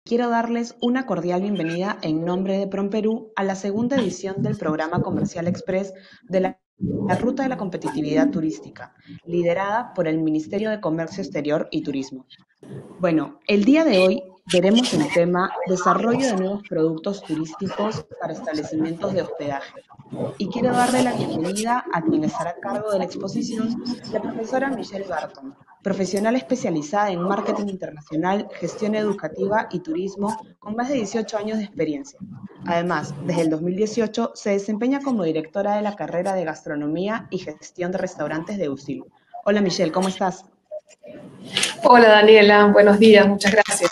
Quiero darles una cordial bienvenida en nombre de PromPerú a la segunda edición del programa Comercial Express de la Ruta de la Competitividad Turística, liderada por el Ministerio de Comercio Exterior y Turismo. Bueno, el día de hoy veremos el tema Desarrollo de nuevos productos turísticos para establecimientos de hospedaje. Y quiero darle la bienvenida a quien estará a cargo de la exposición, la profesora Michelle Barton, profesional especializada en marketing internacional, gestión educativa y turismo, con más de 18 años de experiencia. Además, desde el 2018 se desempeña como directora de la carrera de gastronomía y gestión de restaurantes de USIL. Hola Michelle, ¿cómo estás? Hola Daniela, buenos días, muchas gracias.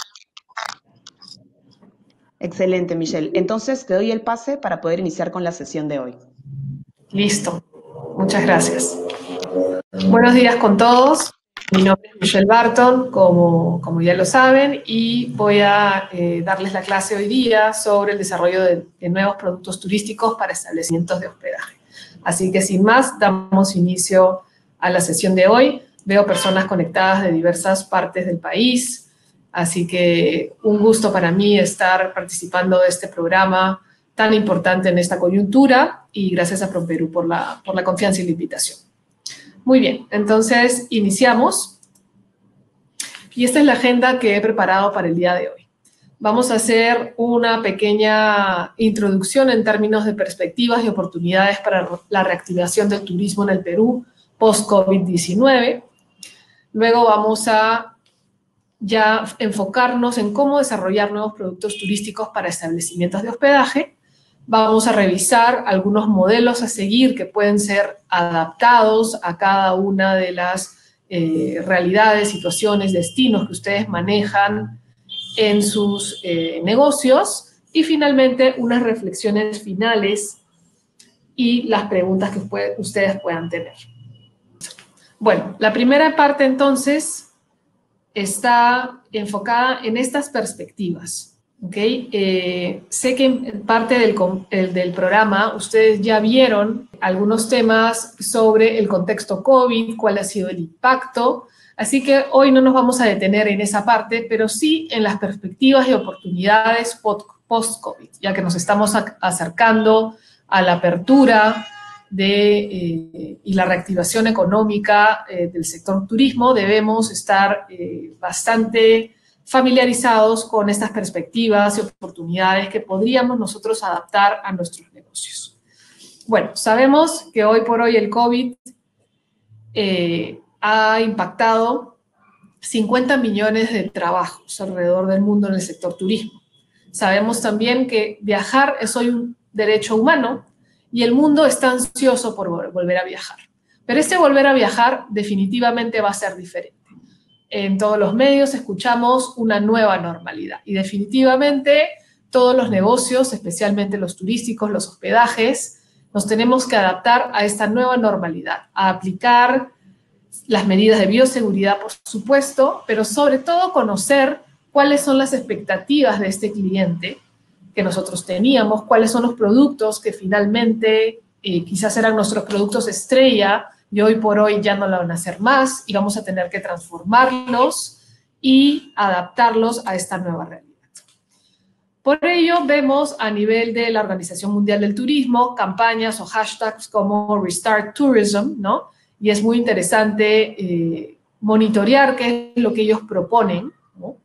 Excelente, Michelle. Entonces te doy el pase para poder iniciar con la sesión de hoy. Listo, muchas gracias. Buenos días con todos. Mi nombre es Michelle Barton, como ya lo saben, y voy a darles la clase hoy día sobre el desarrollo de nuevos productos turísticos para establecimientos de hospedaje. Así que sin más, damos inicio a la sesión de hoy. Veo personas conectadas de diversas partes del país, así que un gusto para mí estar participando de este programa tan importante en esta coyuntura, y gracias a PromPerú por la confianza y la invitación. Muy bien, entonces iniciamos. Y esta es la agenda que he preparado para el día de hoy. Vamos a hacer una pequeña introducción en términos de perspectivas y oportunidades para la reactivación del turismo en el Perú post-COVID-19. Luego vamos a ya enfocarnos en cómo desarrollar nuevos productos turísticos para establecimientos de hospedaje. Vamos a revisar algunos modelos a seguir que pueden ser adaptados a cada una de las realidades, situaciones, destinos que ustedes manejan en sus negocios. Y finalmente, unas reflexiones finales y las preguntas que ustedes puedan tener. Bueno, la primera parte entonces está enfocada en estas perspectivas. ¿Okay? Sé que en parte del programa ustedes ya vieron algunos temas sobre el contexto COVID, cuál ha sido el impacto, así que hoy no nos vamos a detener en esa parte, pero sí en las perspectivas y oportunidades post-COVID, ya que nos estamos acercando a la apertura y la reactivación económica del sector turismo. Debemos estar bastante familiarizados con estas perspectivas y oportunidades que podríamos nosotros adaptar a nuestros negocios. Bueno, sabemos que hoy por hoy el COVID ha impactado 50 millones de trabajos alrededor del mundo en el sector turismo. Sabemos también que viajar es hoy un derecho humano y el mundo está ansioso por volver a viajar. Pero este volver a viajar definitivamente va a ser diferente. En todos los medios escuchamos una nueva normalidad y definitivamente todos los negocios, especialmente los turísticos, los hospedajes, nos tenemos que adaptar a esta nueva normalidad, a aplicar las medidas de bioseguridad, por supuesto, pero sobre todo conocer cuáles son las expectativas de este cliente que nosotros teníamos, cuáles son los productos que finalmente quizás eran nuestros productos estrella y hoy por hoy ya no lo van a hacer más y vamos a tener que transformarlos y adaptarlos a esta nueva realidad. Por ello, vemos a nivel de la Organización Mundial del Turismo campañas o hashtags como Restart Tourism, ¿no? Y es muy interesante monitorear qué es lo que ellos proponen, ¿no?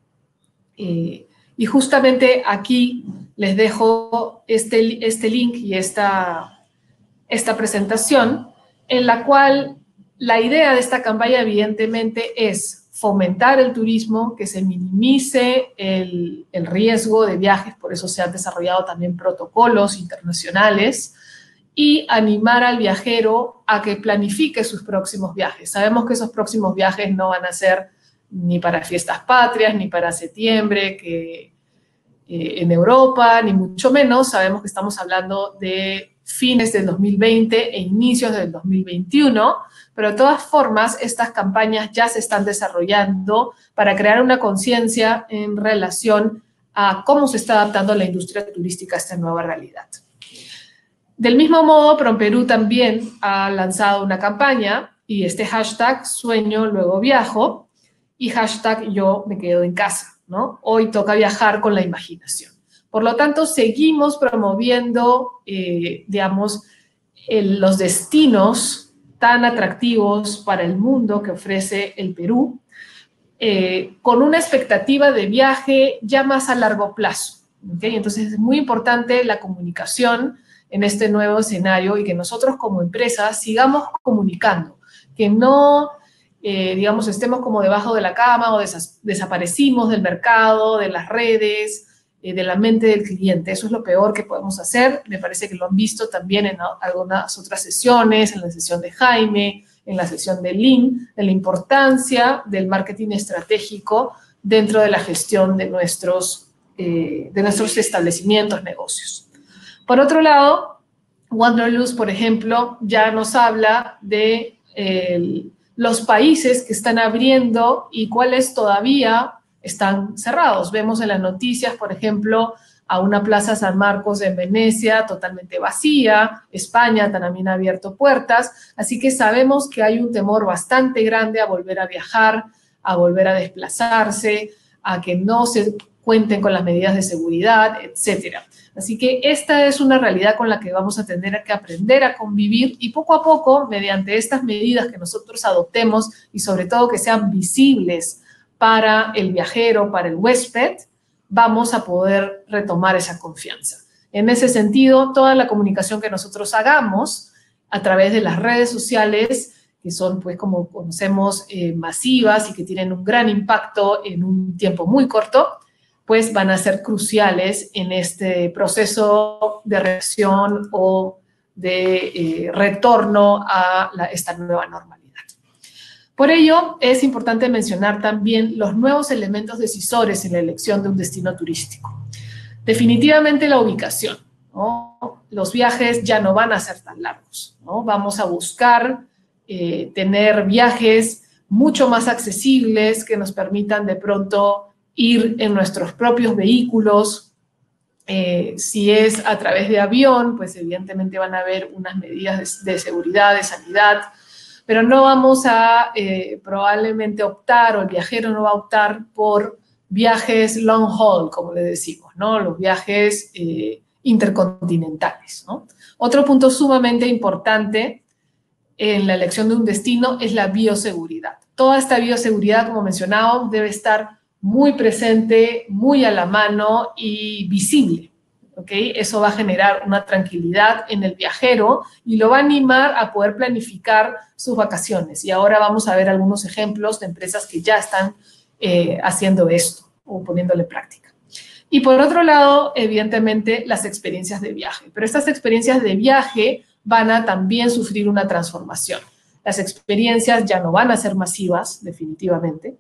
Y justamente aquí les dejo este link y esta presentación, en la cual la idea de esta campaña evidentemente es fomentar el turismo, que se minimice el riesgo de viajes, por eso se han desarrollado también protocolos internacionales, y animar al viajero a que planifique sus próximos viajes. Sabemos que esos próximos viajes no van a ser ni para fiestas patrias, ni para septiembre, que en Europa, ni mucho menos. Sabemos que estamos hablando de fines del 2020 e inicios del 2021, pero de todas formas estas campañas ya se están desarrollando para crear una conciencia en relación a cómo se está adaptando la industria turística a esta nueva realidad. Del mismo modo, PromPerú también ha lanzado una campaña y este hashtag Sueño Luego Viajo y hashtag Yo Me Quedo en Casa, ¿no? Hoy toca viajar con la imaginación. Por lo tanto, seguimos promoviendo, digamos, los destinos tan atractivos para el mundo que ofrece el Perú, con una expectativa de viaje ya más a largo plazo. ¿Okay? Entonces, es muy importante la comunicación en este nuevo escenario y que nosotros como empresa sigamos comunicando, que no, digamos, estemos como debajo de la cama o desaparecimos del mercado, de las redes, de la mente del cliente. Eso es lo peor que podemos hacer. Me parece que lo han visto también en algunas otras sesiones, en la sesión de Jaime, en la sesión de Lynn, de la importancia del marketing estratégico dentro de la gestión de nuestros establecimientos, negocios. Por otro lado, Wanderlust, por ejemplo, ya nos habla de los países que están abriendo y cuáles todavía están cerrados. Vemos en las noticias, por ejemplo, a una Plaza San Marcos en Venecia totalmente vacía, España también ha abierto puertas, así que sabemos que hay un temor bastante grande a volver a viajar, a volver a desplazarse, a que no se cuenten con las medidas de seguridad, etcétera. Así que esta es una realidad con la que vamos a tener que aprender a convivir y poco a poco, mediante estas medidas que nosotros adoptemos y sobre todo que sean visibles para el viajero, para el huésped, vamos a poder retomar esa confianza. En ese sentido, toda la comunicación que nosotros hagamos a través de las redes sociales, que son, pues, como conocemos, masivas y que tienen un gran impacto en un tiempo muy corto, pues van a ser cruciales en este proceso de reacción o de retorno a esta nueva normalidad. Por ello, es importante mencionar también los nuevos elementos decisores en la elección de un destino turístico. Definitivamente la ubicación, ¿no? Los viajes ya no van a ser tan largos, ¿no? Vamos a buscar tener viajes mucho más accesibles que nos permitan de pronto ir en nuestros propios vehículos. Si es a través de avión, pues evidentemente van a haber unas medidas de seguridad, de sanidad, pero no vamos a probablemente optar, o el viajero no va a optar por viajes long haul, como le decimos, ¿no? Los viajes intercontinentales, ¿no? Otro punto sumamente importante en la elección de un destino es la bioseguridad. Toda esta bioseguridad, como mencionábamos, debe estar muy presente, muy a la mano y visible. ¿Okay? Eso va a generar una tranquilidad en el viajero y lo va a animar a poder planificar sus vacaciones. Y ahora vamos a ver algunos ejemplos de empresas que ya están haciendo esto o poniéndolo en práctica. Y por otro lado, evidentemente, las experiencias de viaje. Pero estas experiencias de viaje van a también sufrir una transformación. Las experiencias ya no van a ser masivas, definitivamente.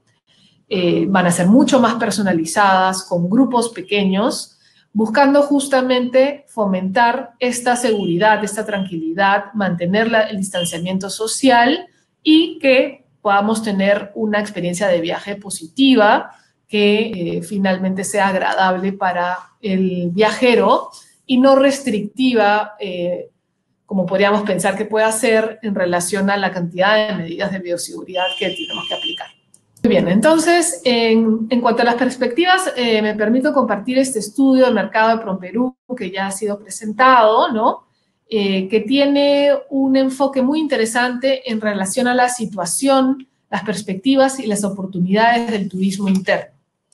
Van a ser mucho más personalizadas, con grupos pequeños, buscando justamente fomentar esta seguridad, esta tranquilidad, mantener el distanciamiento social y que podamos tener una experiencia de viaje positiva que finalmente sea agradable para el viajero y no restrictiva, como podríamos pensar que pueda ser en relación a la cantidad de medidas de bioseguridad que tenemos que aplicar. Muy bien, entonces, en cuanto a las perspectivas, me permito compartir este estudio de mercado de PROMPERÚ que ya ha sido presentado, ¿no? Que tiene un enfoque muy interesante en relación a la situación, las perspectivas y las oportunidades del turismo interno.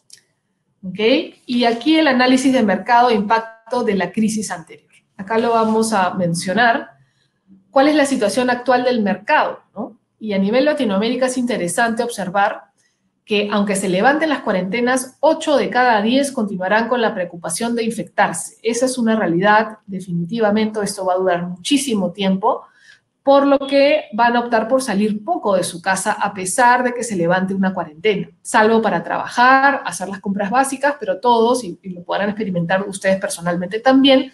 ¿Ok? Y aquí el análisis de mercado e impacto de la crisis anterior. Acá lo vamos a mencionar. ¿Cuál es la situación actual del mercado, ¿no? Y a nivel Latinoamérica es interesante observar que aunque se levanten las cuarentenas, 8 de cada 10 continuarán con la preocupación de infectarse. Esa es una realidad, definitivamente. Esto va a durar muchísimo tiempo, por lo que van a optar por salir poco de su casa a pesar de que se levante una cuarentena, salvo para trabajar, hacer las compras básicas, pero todos, y lo podrán experimentar ustedes personalmente también,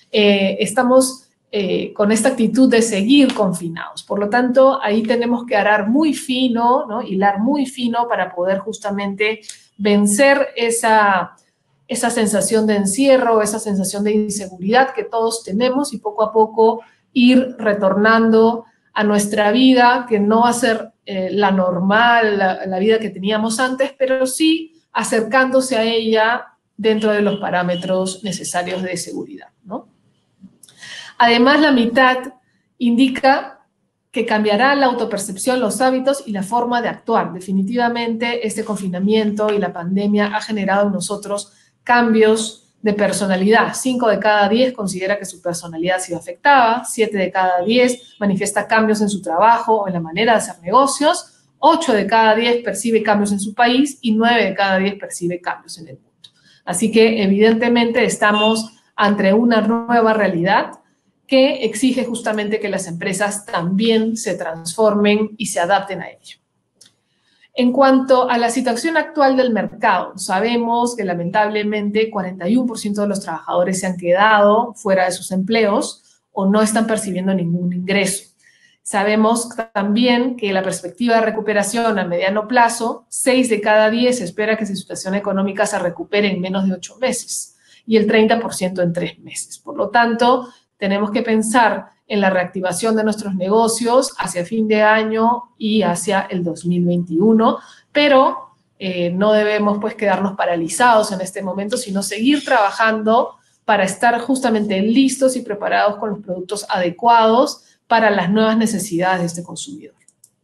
estamos con esta actitud de seguir confinados. Por lo tanto, ahí tenemos que arar muy fino, ¿no? Hilar muy fino para poder justamente vencer esa sensación de encierro, esa sensación de inseguridad que todos tenemos y poco a poco ir retornando a nuestra vida, que no va a ser la normal, la vida que teníamos antes, pero sí acercándose a ella dentro de los parámetros necesarios de seguridad, ¿no? Además, la mitad indica que cambiará la autopercepción, los hábitos y la forma de actuar. Definitivamente, este confinamiento y la pandemia ha generado en nosotros cambios de personalidad. 5 de cada 10 considera que su personalidad ha sido afectada, 7 de cada 10 manifiesta cambios en su trabajo o en la manera de hacer negocios, 8 de cada 10 percibe cambios en su país y 9 de cada 10 percibe cambios en el mundo. Así que, evidentemente, estamos ante una nueva realidad que exige justamente que las empresas también se transformen y se adapten a ello. En cuanto a la situación actual del mercado, sabemos que lamentablemente 41% de los trabajadores se han quedado fuera de sus empleos o no están percibiendo ningún ingreso. Sabemos también que la perspectiva de recuperación a mediano plazo, 6 de cada 10 espera que su situación económica se recupere en menos de 8 meses y el 30% en 3 meses. Por lo tanto, tenemos que pensar en la reactivación de nuestros negocios hacia fin de año y hacia el 2021, pero no debemos pues quedarnos paralizados en este momento, sino seguir trabajando para estar justamente listos y preparados con los productos adecuados para las nuevas necesidades de este consumidor.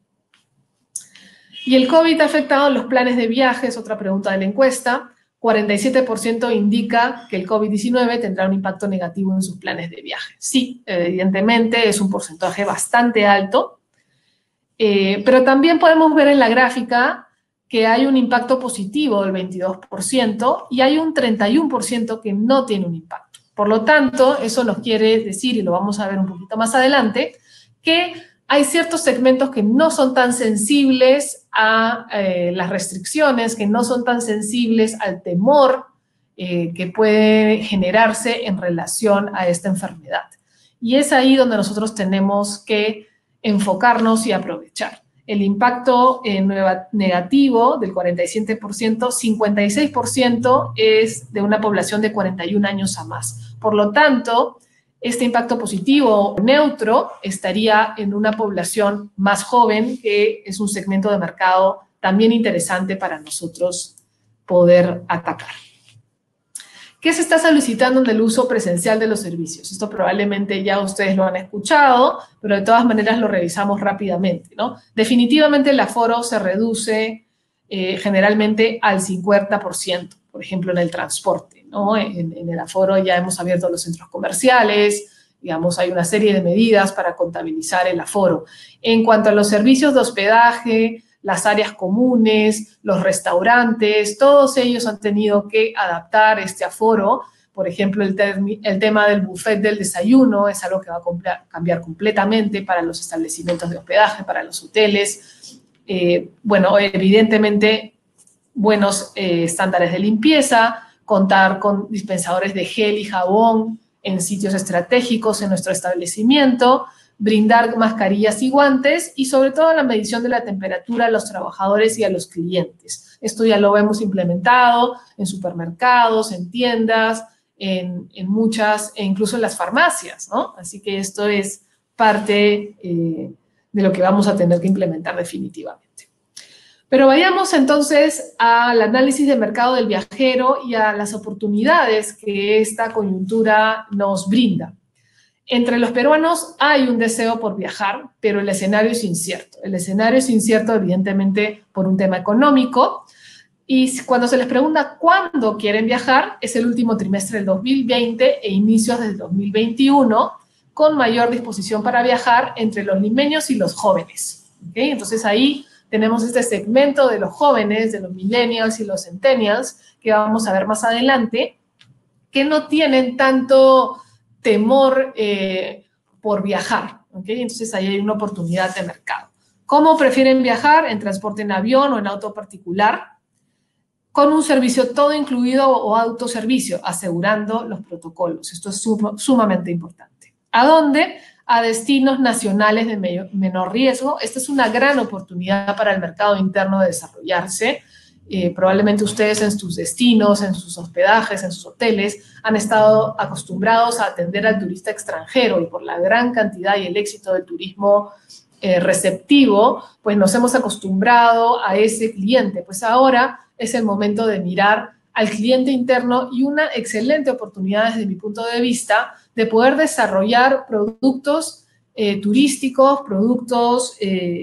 ¿Y el COVID ha afectado los planes de viajes? Otra pregunta de la encuesta. 47% indica que el COVID-19 tendrá un impacto negativo en sus planes de viaje. Sí, evidentemente es un porcentaje bastante alto, pero también podemos ver en la gráfica que hay un impacto positivo del 22% y hay un 31% que no tiene un impacto. Por lo tanto, eso nos quiere decir, y lo vamos a ver un poquito más adelante, que hay ciertos segmentos que no son tan sensibles a las restricciones, que no son tan sensibles al temor que puede generarse en relación a esta enfermedad. Y es ahí donde nosotros tenemos que enfocarnos y aprovechar. El impacto negativo del 47%, 56% es de una población de 41 años a más. Por lo tanto, este impacto positivo o neutro estaría en una población más joven, que es un segmento de mercado también interesante para nosotros poder atacar. ¿Qué se está solicitando en el uso presencial de los servicios? Esto probablemente ya ustedes lo han escuchado, pero de todas maneras lo revisamos rápidamente, ¿no? Definitivamente el aforo se reduce generalmente al 50%, por ejemplo, en el transporte, ¿no? En el aforo ya hemos abierto los centros comerciales, digamos, hay una serie de medidas para contabilizar el aforo. En cuanto a los servicios de hospedaje, las áreas comunes, los restaurantes, todos ellos han tenido que adaptar este aforo. Por ejemplo, el tema del buffet del desayuno es algo que va a cambiar completamente para los establecimientos de hospedaje, para los hoteles. Bueno, evidentemente, buenos estándares de limpieza, contar con dispensadores de gel y jabón en sitios estratégicos en nuestro establecimiento, brindar mascarillas y guantes y sobre todo la medición de la temperatura a los trabajadores y a los clientes. Esto ya lo hemos implementado en supermercados, en tiendas, en muchas, e incluso en las farmacias, ¿no? Así que esto es parte de lo que vamos a tener que implementar definitivamente. Pero vayamos entonces al análisis del mercado del viajero y a las oportunidades que esta coyuntura nos brinda. Entre los peruanos hay un deseo por viajar, pero el escenario es incierto. El escenario es incierto, evidentemente, por un tema económico. Y cuando se les pregunta cuándo quieren viajar, es el último trimestre del 2020 e inicios del 2021, con mayor disposición para viajar entre los limeños y los jóvenes. ¿Okay? Entonces ahí tenemos este segmento de los jóvenes, de los millennials y los centennials, que vamos a ver más adelante, que no tienen tanto temor por viajar, ¿okay? Entonces ahí hay una oportunidad de mercado. ¿Cómo prefieren viajar? En transporte en avión o en auto particular, con un servicio todo incluido o autoservicio, asegurando los protocolos. Esto es sumamente importante. ¿A dónde? A destinos nacionales de menor riesgo. Esta es una gran oportunidad para el mercado interno de desarrollarse. Probablemente ustedes en sus destinos, en sus hospedajes, en sus hoteles, han estado acostumbrados a atender al turista extranjero y por la gran cantidad y el éxito del turismo receptivo, pues nos hemos acostumbrado a ese cliente. Pues ahora es el momento de mirar al cliente interno y una excelente oportunidad desde mi punto de vista de poder desarrollar productos turísticos, productos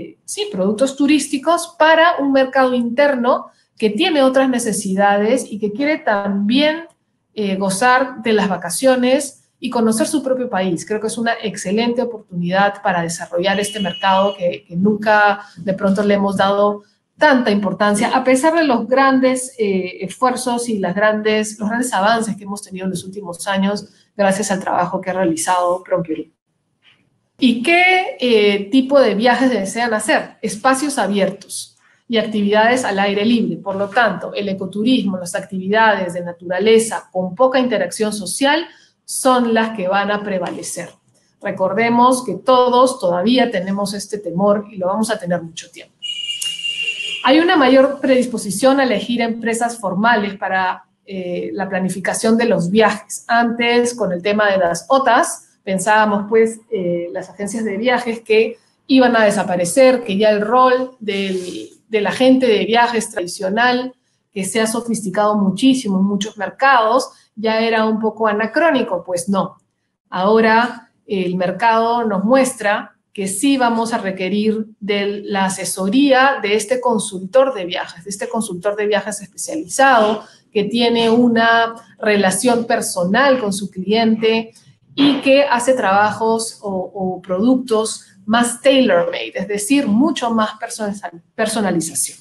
turísticos para un mercado interno que tiene otras necesidades y que quiere también gozar de las vacaciones y conocer su propio país. Creo que es una excelente oportunidad para desarrollar este mercado que nunca de pronto le hemos dado tanta importancia, a pesar de los grandes esfuerzos y los grandes avances que hemos tenido en los últimos años gracias al trabajo que ha realizado PROMPERÚ. ¿Y qué tipo de viajes desean hacer? Espacios abiertos y actividades al aire libre. Por lo tanto, el ecoturismo, las actividades de naturaleza con poca interacción social son las que van a prevalecer. Recordemos que todos todavía tenemos este temor y lo vamos a tener mucho tiempo. Hay una mayor predisposición a elegir empresas formales para la planificación de los viajes. Antes, con el tema de las OTAs, pensábamos, pues, las agencias de viajes que iban a desaparecer, que ya el rol del agente de viajes tradicional, que se ha sofisticado muchísimo en muchos mercados, ya era un poco anacrónico. Pues no. Ahora el mercado nos muestra que sí vamos a requerir de la asesoría de este consultor de viajes especializado, que tiene una relación personal con su cliente y que hace trabajos o productos más tailor-made, es decir, mucho más personalización.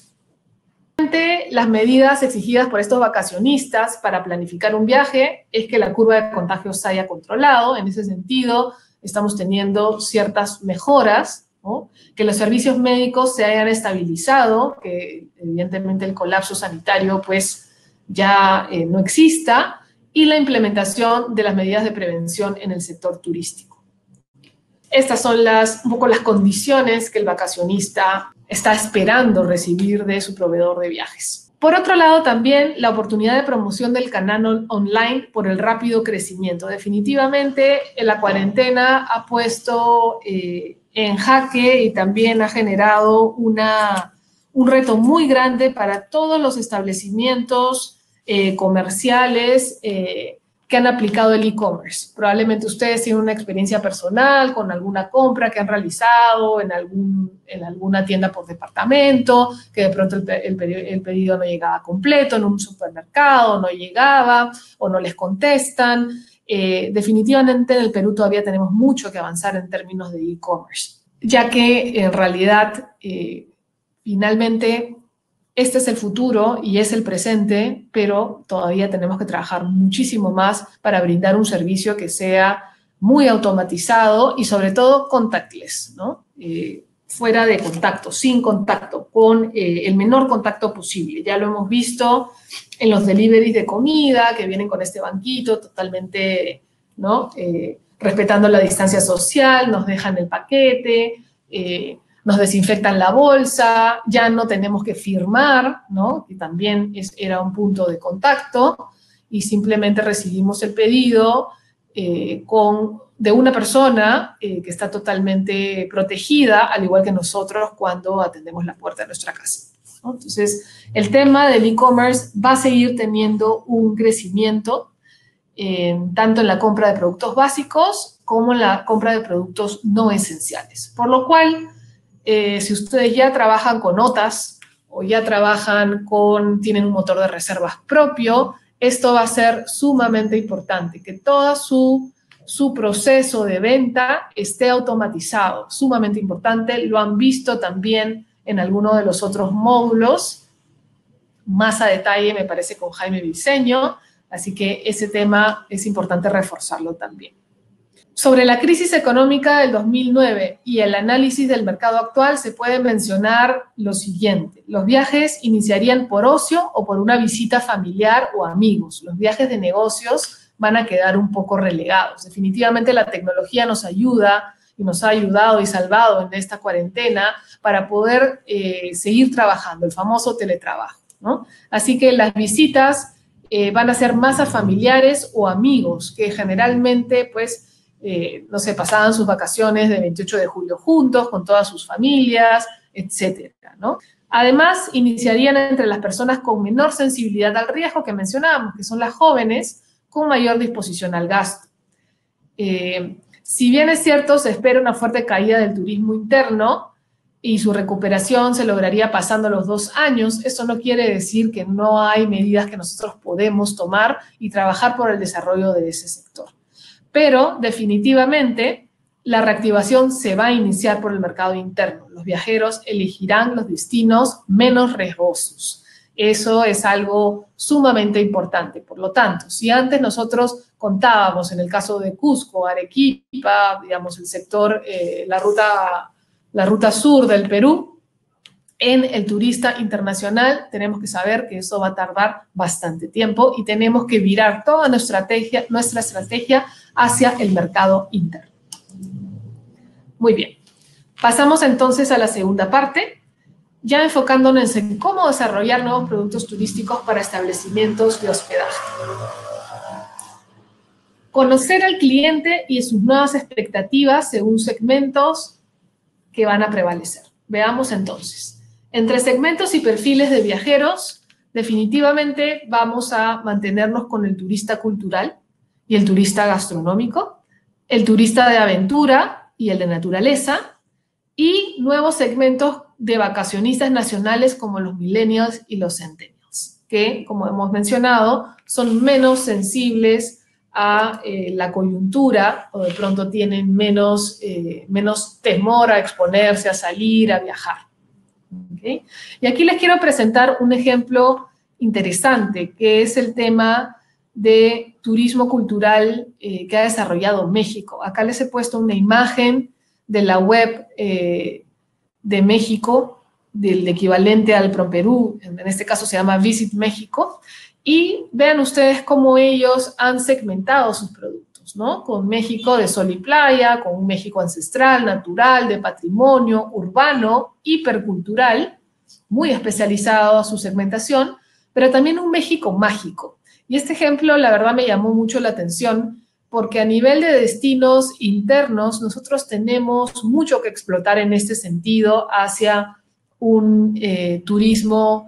Las medidas exigidas por estos vacacionistas para planificar un viaje es que la curva de contagios se haya controlado. En ese sentido, estamos teniendo ciertas mejoras, ¿no? Que los servicios médicos se hayan estabilizado, que evidentemente el colapso sanitario pues ya no exista, y la implementación de las medidas de prevención en el sector turístico. Estas son un poco las condiciones que el vacacionista está esperando recibir de su proveedor de viajes. Por otro lado, también la oportunidad de promoción del canal online por el rápido crecimiento. Definitivamente, la cuarentena ha puesto en jaque y también ha generado un reto muy grande para todos los establecimientos comerciales que han aplicado el e-commerce. Probablemente ustedes tienen una experiencia personal con alguna compra que han realizado en alguna tienda por departamento, que de pronto el pedido no llegaba completo, en un supermercado no llegaba o no les contestan. Definitivamente en el Perú todavía tenemos mucho que avanzar en términos de e-commerce, ya que en realidad finalmente este es el futuro y es el presente, pero todavía tenemos que trabajar muchísimo más para brindar un servicio que sea muy automatizado y sobre todo contactless, ¿no? Fuera de contacto, sin contacto, con el menor contacto posible. Ya lo hemos visto en los deliveries de comida que vienen con este banquito totalmente, ¿no? Respetando la distancia social, nos dejan el paquete, nos desinfectan la bolsa, ya no tenemos que firmar, ¿no? Que también era un punto de contacto, y simplemente recibimos el pedido de una persona que está totalmente protegida, al igual que nosotros cuando atendemos la puerta de nuestra casa, ¿no? Entonces, el tema del e-commerce va a seguir teniendo un crecimiento, tanto en la compra de productos básicos como en la compra de productos no esenciales. Por lo cual, si ustedes ya trabajan con OTAs o ya tienen un motor de reservas propio, esto va a ser sumamente importante, que todo su proceso de venta esté automatizado, sumamente importante. Lo han visto también en alguno de los otros módulos, más a detalle me parece con Jaime Briceño, así que ese tema es importante reforzarlo también. Sobre la crisis económica del 2009 y el análisis del mercado actual, se puede mencionar lo siguiente. Los viajes iniciarían por ocio o por una visita familiar o amigos. Los viajes de negocios van a quedar un poco relegados. Definitivamente la tecnología nos ayuda y nos ha ayudado y salvado en esta cuarentena para poder seguir trabajando, el famoso teletrabajo, ¿no? Así que las visitas van a ser más a familiares o amigos, que generalmente, pues, no sé, pasaban sus vacaciones de 28 de julio juntos, con todas sus familias, etcétera, ¿no? Además, iniciarían entre las personas con menor sensibilidad al riesgo que mencionábamos, que son las jóvenes, con mayor disposición al gasto. Si bien es cierto, se espera una fuerte caída del turismo interno y su recuperación se lograría pasando los 2 años, eso no quiere decir que no hay medidas que nosotros podemos tomar y trabajar por el desarrollo de ese sector. Pero, definitivamente, la reactivación se va a iniciar por el mercado interno. Los viajeros elegirán los destinos menos riesgosos. Eso es algo sumamente importante. Por lo tanto, si antes nosotros contábamos, en el caso de Cusco, Arequipa, digamos, el sector, la ruta sur del Perú, en el turista internacional tenemos que saber que eso va a tardar bastante tiempo y tenemos que virar toda nuestra estrategia hacia el mercado interno. Muy bien, pasamos entonces a la segunda parte, ya enfocándonos en cómo desarrollar nuevos productos turísticos para establecimientos de hospedaje. Conocer al cliente y sus nuevas expectativas según segmentos que van a prevalecer. Veamos entonces. Entre segmentos y perfiles de viajeros, definitivamente vamos a mantenernos con el turista cultural y el turista gastronómico, el turista de aventura y el de naturaleza, y nuevos segmentos de vacacionistas nacionales como los millennials y los centennials, que, como hemos mencionado, son menos sensibles a la coyuntura o de pronto tienen menos temor a exponerse, a salir, a viajar. ¿Okay? Y aquí les quiero presentar un ejemplo interesante, que es el tema de turismo cultural que ha desarrollado México. Acá les he puesto una imagen de la web de México, del equivalente al ProPerú, en este caso se llama Visit México, y vean ustedes cómo ellos han segmentado sus productos, ¿no? Con México de sol y playa, con un México ancestral, natural, de patrimonio, urbano, hipercultural, muy especializado a su segmentación, pero también un México mágico. Y este ejemplo, la verdad, me llamó mucho la atención porque a nivel de destinos internos, nosotros tenemos mucho que explotar en este sentido hacia un turismo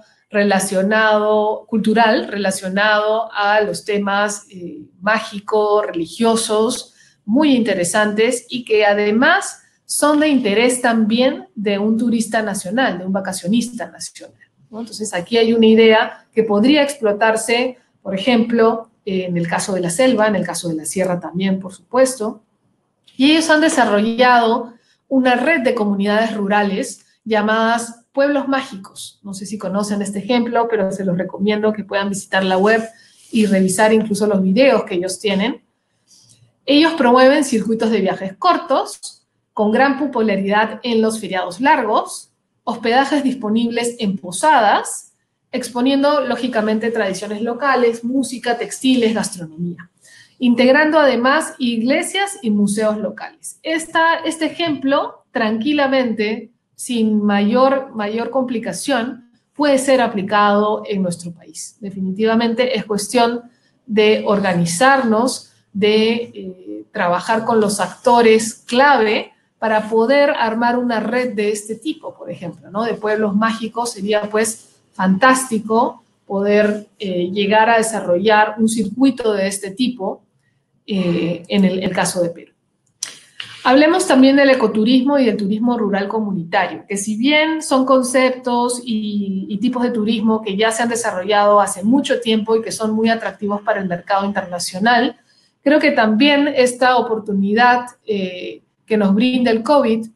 cultural, relacionado a los temas mágicos, religiosos, muy interesantes y que además son de interés también de un turista nacional, de un vacacionista nacional, ¿no? Entonces, aquí hay una idea que podría explotarse, por ejemplo, en el caso de la selva, en el caso de la sierra también, por supuesto. Y ellos han desarrollado una red de comunidades rurales llamadas pueblos mágicos. No sé si conocen este ejemplo, pero se los recomiendo que puedan visitar la web y revisar incluso los videos que ellos tienen. Ellos promueven circuitos de viajes cortos, con gran popularidad en los feriados largos, hospedajes disponibles en posadas, exponiendo, lógicamente, tradiciones locales, música, textiles, gastronomía, integrando además iglesias y museos locales. Este ejemplo, tranquilamente, sin mayor complicación, puede ser aplicado en nuestro país. Definitivamente es cuestión de organizarnos, de trabajar con los actores clave para poder armar una red de este tipo, por ejemplo, ¿no? De pueblos mágicos. Sería pues fantástico poder llegar a desarrollar un circuito de este tipo en el caso de Perú. Hablemos también del ecoturismo y del turismo rural comunitario, que si bien son conceptos y tipos de turismo que ya se han desarrollado hace mucho tiempo y que son muy atractivos para el mercado internacional, creo que también esta oportunidad que nos brinda el COVID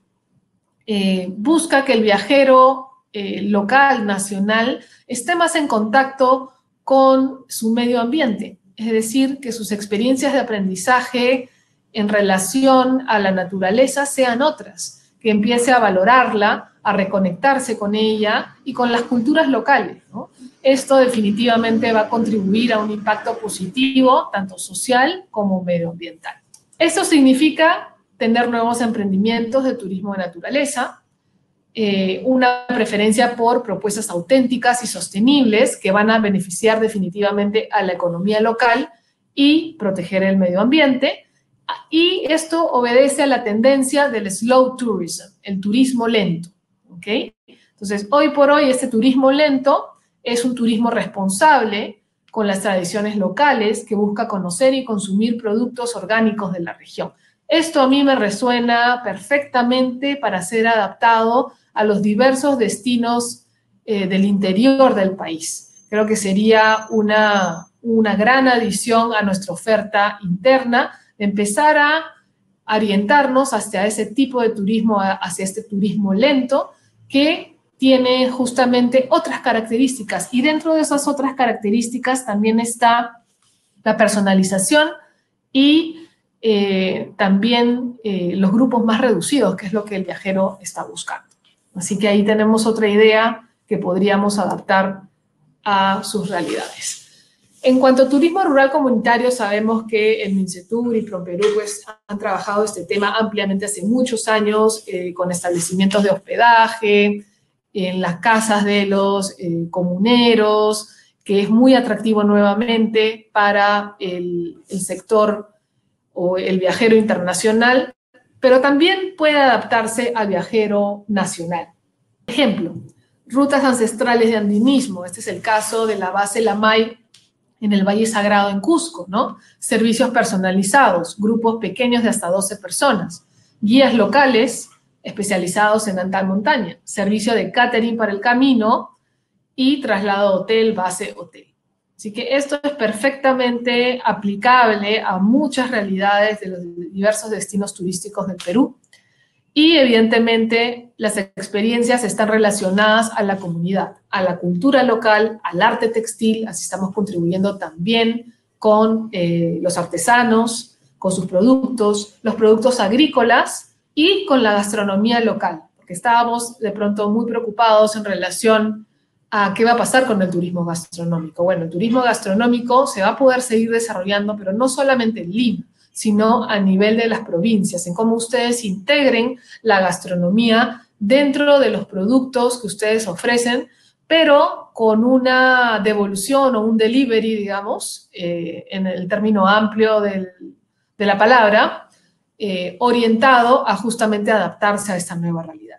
busca que el viajero local, nacional, esté más en contacto con su medio ambiente, es decir, que sus experiencias de aprendizaje en relación a la naturaleza sean otras, que empiece a valorarla, a reconectarse con ella y con las culturas locales, ¿no? Esto definitivamente va a contribuir a un impacto positivo, tanto social como medioambiental. Esto significa tener nuevos emprendimientos de turismo de naturaleza, una preferencia por propuestas auténticas y sostenibles que van a beneficiar definitivamente a la economía local y proteger el medio ambiente, Y esto obedece a la tendencia del slow tourism, el turismo lento, ¿ok? Entonces, hoy por hoy, este turismo lento es un turismo responsable con las tradiciones locales que busca conocer y consumir productos orgánicos de la región. Esto a mí me resuena perfectamente para ser adaptado a los diversos destinos del interior del país. Creo que sería una gran adición a nuestra oferta interna, de empezar a orientarnos hacia ese tipo de turismo, hacia este turismo lento, que tiene justamente otras características. Y dentro de esas otras características también está la personalización y también los grupos más reducidos, que es lo que el viajero está buscando. Así que ahí tenemos otra idea que podríamos adaptar a sus realidades. En cuanto a turismo rural comunitario, sabemos que el Mincetur y Promperú pues, han trabajado este tema ampliamente hace muchos años, con establecimientos de hospedaje, en las casas de los comuneros, que es muy atractivo nuevamente para el sector o el viajero internacional, pero también puede adaptarse al viajero nacional. Ejemplo, rutas ancestrales de andinismo. Este es el caso de la base Lamay en el Valle Sagrado en Cusco, ¿no? Servicios personalizados, grupos pequeños de hasta 12 personas, guías locales especializados en alta montaña, servicio de catering para el camino y traslado hotel, base, hotel. Así que esto es perfectamente aplicable a muchas realidades de los diversos destinos turísticos del Perú. Y evidentemente las experiencias están relacionadas a la comunidad, a la cultura local, al arte textil, así estamos contribuyendo también con los artesanos, con sus productos, los productos agrícolas y con la gastronomía local, porque estábamos de pronto muy preocupados en relación a qué va a pasar con el turismo gastronómico. Bueno, el turismo gastronómico se va a poder seguir desarrollando, pero no solamente en Lima, sino a nivel de las provincias, en cómo ustedes integren la gastronomía dentro de los productos que ustedes ofrecen, pero con una devolución o un delivery, digamos, en el término amplio de la palabra, orientado a justamente adaptarse a esta nueva realidad.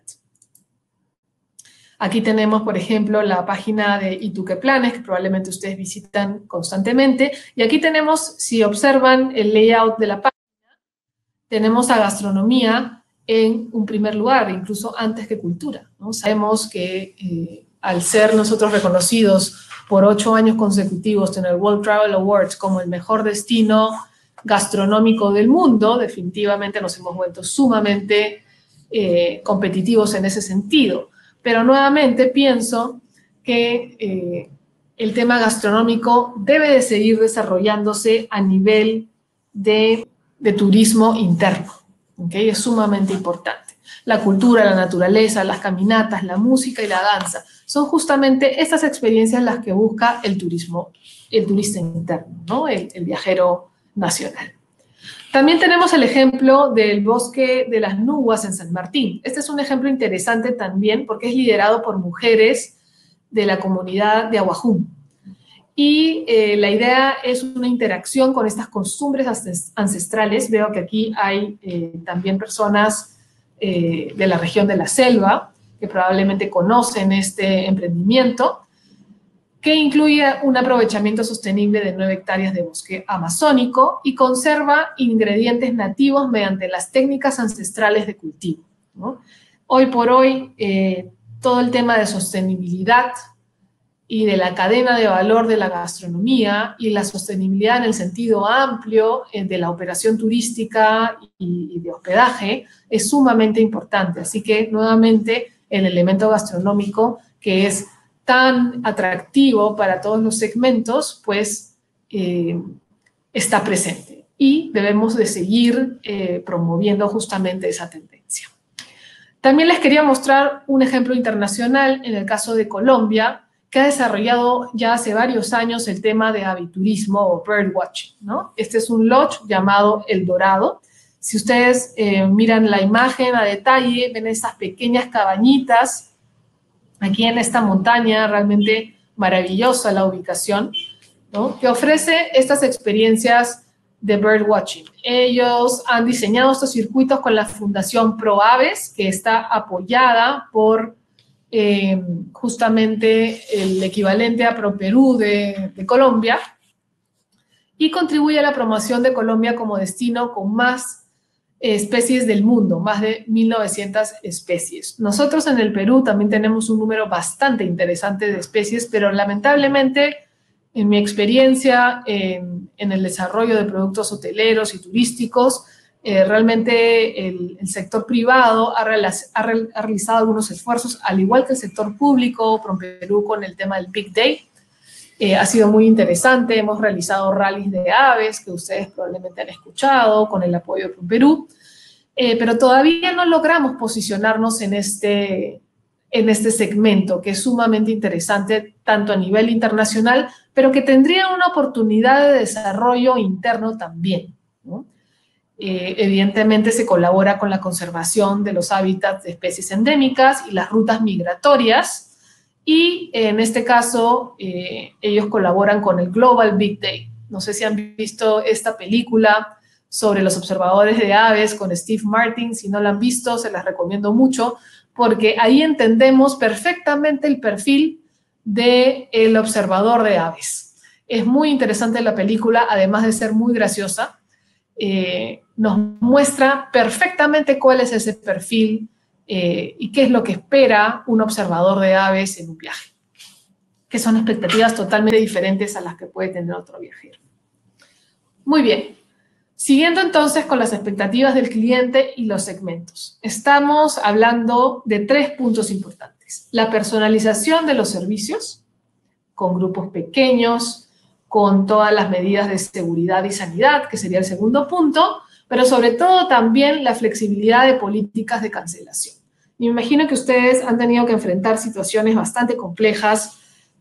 Aquí tenemos, por ejemplo, la página de Ituque Planes, que probablemente ustedes visitan constantemente. Y aquí tenemos, si observan el layout de la página, tenemos a gastronomía en un primer lugar, incluso antes que cultura, ¿no? Sabemos que al ser nosotros reconocidos por 8 años consecutivos en el World Travel Awards como el mejor destino gastronómico del mundo, definitivamente nos hemos vuelto sumamente competitivos en ese sentido. Pero nuevamente pienso que el tema gastronómico debe de seguir desarrollándose a nivel de turismo interno, ¿okay? Es sumamente importante. La cultura, la naturaleza, las caminatas, la música y la danza son justamente estas experiencias las que busca el turismo, el turista interno, ¿no? El viajero nacional. También tenemos el ejemplo del Bosque de las Nuguas en San Martín. Este es un ejemplo interesante también porque es liderado por mujeres de la comunidad de Ahuajum. Y la idea es una interacción con estas costumbres ancestrales. Veo que aquí hay también personas de la región de la selva que probablemente conocen este emprendimiento, que incluye un aprovechamiento sostenible de 9 hectáreas de bosque amazónico y conserva ingredientes nativos mediante las técnicas ancestrales de cultivo, ¿no? Hoy por hoy, todo el tema de sostenibilidad y de la cadena de valor de la gastronomía y la sostenibilidad en el sentido amplio de la operación turística y de hospedaje es sumamente importante. Así que, nuevamente, el elemento gastronómico, que es tan atractivo para todos los segmentos, pues está presente. Y debemos de seguir promoviendo justamente esa tendencia. También les quería mostrar un ejemplo internacional en el caso de Colombia, que ha desarrollado ya hace varios años el tema de aviturismo o birdwatching, ¿no? Este es un lodge llamado El Dorado. Si ustedes miran la imagen a detalle, ven estas pequeñas cabañitas aquí en esta montaña, realmente maravillosa la ubicación, ¿no? Que ofrece estas experiencias de birdwatching. Ellos han diseñado estos circuitos con la Fundación ProAves, que está apoyada por justamente el equivalente a ProPerú de Colombia, y contribuye a la promoción de Colombia como destino con más especies del mundo, más de 1.900 especies. Nosotros en el Perú también tenemos un número bastante interesante de especies, pero lamentablemente, en mi experiencia en el desarrollo de productos hoteleros y turísticos, realmente el sector privado ha realizado algunos esfuerzos, al igual que el sector público, PROMPERÚ con el tema del Big Day. Ha sido muy interesante, hemos realizado rallies de aves que ustedes probablemente han escuchado con el apoyo de PROMPERÚ, pero todavía no logramos posicionarnos en este segmento, que es sumamente interesante tanto a nivel internacional, pero que tendría una oportunidad de desarrollo interno también, ¿no? Evidentemente se colabora con la conservación de los hábitats de especies endémicas y las rutas migratorias, y en este caso ellos colaboran con el Global Big Day. No sé si han visto esta película sobre los observadores de aves con Steve Martin. Si no la han visto, se las recomiendo mucho, porque ahí entendemos perfectamente el perfil del observador de aves. Es muy interesante la película, además de ser muy graciosa. Nos muestra perfectamente cuál es ese perfil y qué es lo que espera un observador de aves en un viaje, que son expectativas totalmente diferentes a las que puede tener otro viajero. Muy bien, siguiendo entonces con las expectativas del cliente y los segmentos. Estamos hablando de 3 puntos importantes: la personalización de los servicios, con grupos pequeños, con todas las medidas de seguridad y sanidad, que sería el segundo punto, pero sobre todo también la flexibilidad de políticas de cancelación. Me imagino que ustedes han tenido que enfrentar situaciones bastante complejas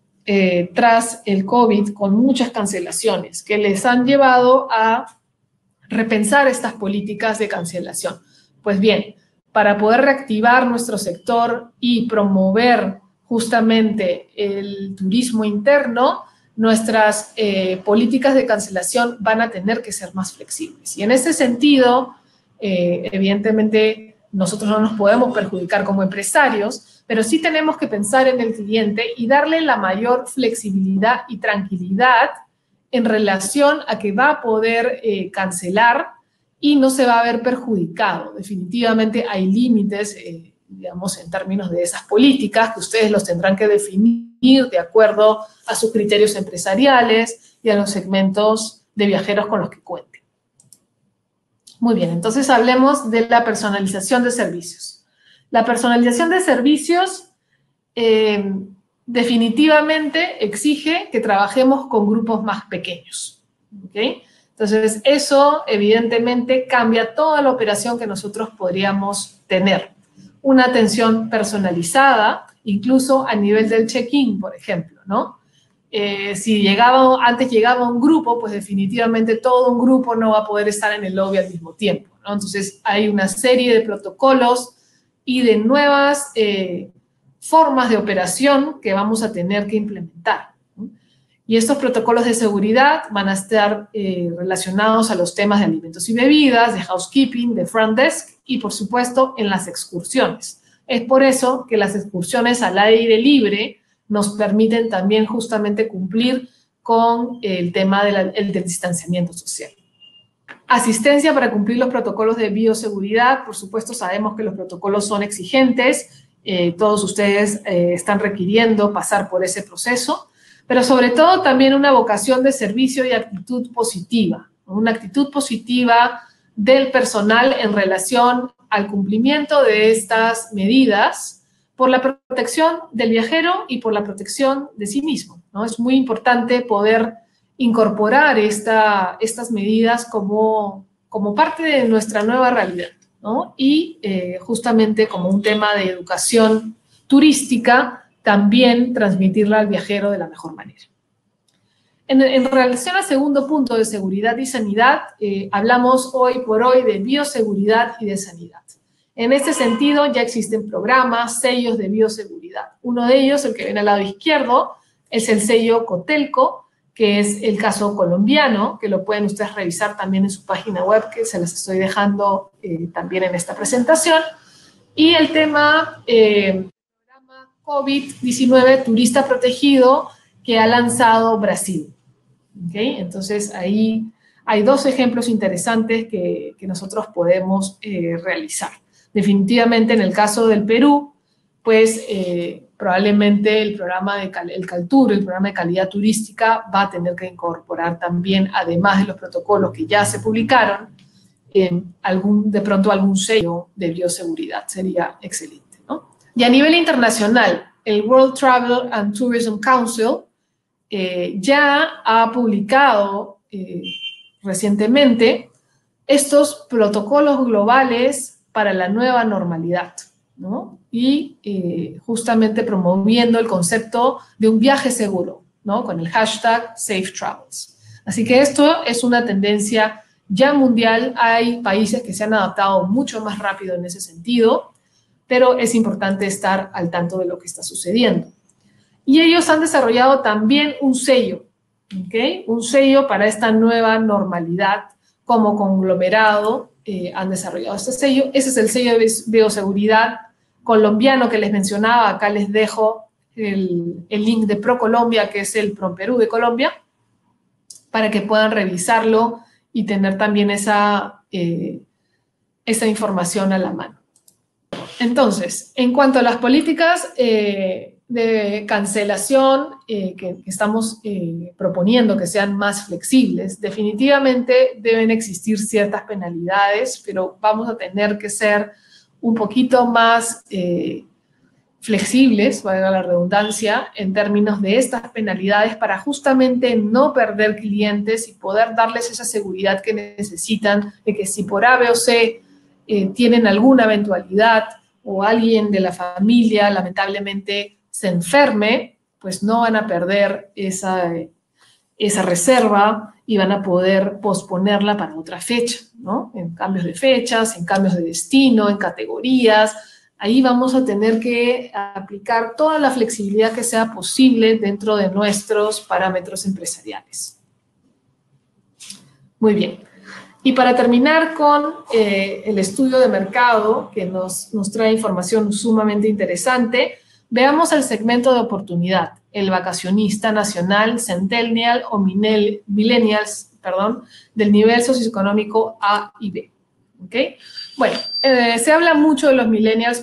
tras el COVID, con muchas cancelaciones, que les han llevado a repensar estas políticas de cancelación. Pues bien, para poder reactivar nuestro sector y promover justamente el turismo interno, nuestras políticas de cancelación van a tener que ser más flexibles. Y en ese sentido, evidentemente, nosotros no nos podemos perjudicar como empresarios, pero sí tenemos que pensar en el cliente y darle la mayor flexibilidad y tranquilidad en relación a que va a poder cancelar y no se va a ver perjudicado. Definitivamente hay límites, digamos, en términos de esas políticas, que ustedes los tendrán que definir de acuerdo a sus criterios empresariales y a los segmentos de viajeros con los que cuenten. Muy bien, entonces hablemos de la personalización de servicios. La personalización de servicios definitivamente exige que trabajemos con grupos más pequeños, ¿okay? Entonces, eso evidentemente cambia toda la operación que nosotros podríamos tener. Una atención personalizada, incluso a nivel del check-in, por ejemplo, ¿no? Si antes llegaba un grupo, pues definitivamente todo un grupo no va a poder estar en el lobby al mismo tiempo, ¿no? Entonces, hay una serie de protocolos y de nuevas formas de operación que vamos a tener que implementar, ¿no? Y estos protocolos de seguridad van a estar relacionados a los temas de alimentos y bebidas, de housekeeping, de front desk y, por supuesto, en las excursiones. Es por eso que las excursiones al aire libre nos permiten también justamente cumplir con el tema del distanciamiento social. Asistencia para cumplir los protocolos de bioseguridad. Por supuesto, sabemos que los protocolos son exigentes. Todos ustedes están requiriendo pasar por ese proceso, pero sobre todo también una vocación de servicio y actitud positiva. Una actitud positiva del personal en relación al cumplimiento de estas medidas por la protección del viajero y por la protección de sí mismo, ¿no? Es muy importante poder incorporar estas medidas como parte de nuestra nueva realidad, ¿no? Y justamente como un tema de educación turística, también transmitirla al viajero de la mejor manera. En relación al segundo punto de seguridad y sanidad, hablamos hoy por hoy de bioseguridad y de sanidad. En este sentido, ya existen programas, sellos de bioseguridad. Uno de ellos, el que ven al lado izquierdo, es el sello Cotelco, que es el caso colombiano, que lo pueden ustedes revisar también en su página web, que se las estoy dejando también en esta presentación. Y el tema programa COVID-19 turista protegido que ha lanzado Brasil. ¿Okay? Entonces, ahí hay dos ejemplos interesantes que nosotros podemos realizar. Definitivamente, en el caso del Perú, pues probablemente el programa el CalTur, el programa de calidad turística, va a tener que incorporar también, además de los protocolos que ya se publicaron, de pronto algún sello de bioseguridad. Sería excelente, ¿no? Y a nivel internacional, el World Travel and Tourism Council ya ha publicado recientemente estos protocolos globales para la nueva normalidad, ¿no? Y justamente promoviendo el concepto de un viaje seguro, ¿no? Con el hashtag Safe Travels. Así que esto es una tendencia ya mundial. Hay países que se han adaptado mucho más rápido en ese sentido, pero es importante estar al tanto de lo que está sucediendo. Y ellos han desarrollado también un sello, ¿okay? Un sello para esta nueva normalidad. Como conglomerado han desarrollado este sello. Ese es el sello de bioseguridad colombiano que les mencionaba. Acá les dejo el link de ProColombia, que es el PROMPERÚ de Colombia, para que puedan revisarlo y tener también esa información a la mano. Entonces, en cuanto a las políticas de cancelación que estamos proponiendo que sean más flexibles, definitivamente deben existir ciertas penalidades, pero vamos a tener que ser un poquito más flexibles, valga la redundancia, en términos de estas penalidades para justamente no perder clientes y poder darles esa seguridad que necesitan de que si por A, B o C tienen alguna eventualidad o alguien de la familia lamentablemente se enferme, pues no van a perder esa reserva y van a poder posponerla para otra fecha, ¿no? En cambios de fechas, en cambios de destino, en categorías. Ahí vamos a tener que aplicar toda la flexibilidad que sea posible dentro de nuestros parámetros empresariales. Muy bien. Y para terminar con el estudio de mercado, que nos trae información sumamente interesante, veamos el segmento de oportunidad, el vacacionista nacional, centennial o millennials, del nivel socioeconómico A y B. ¿Okay? Bueno, se habla mucho de los millennials,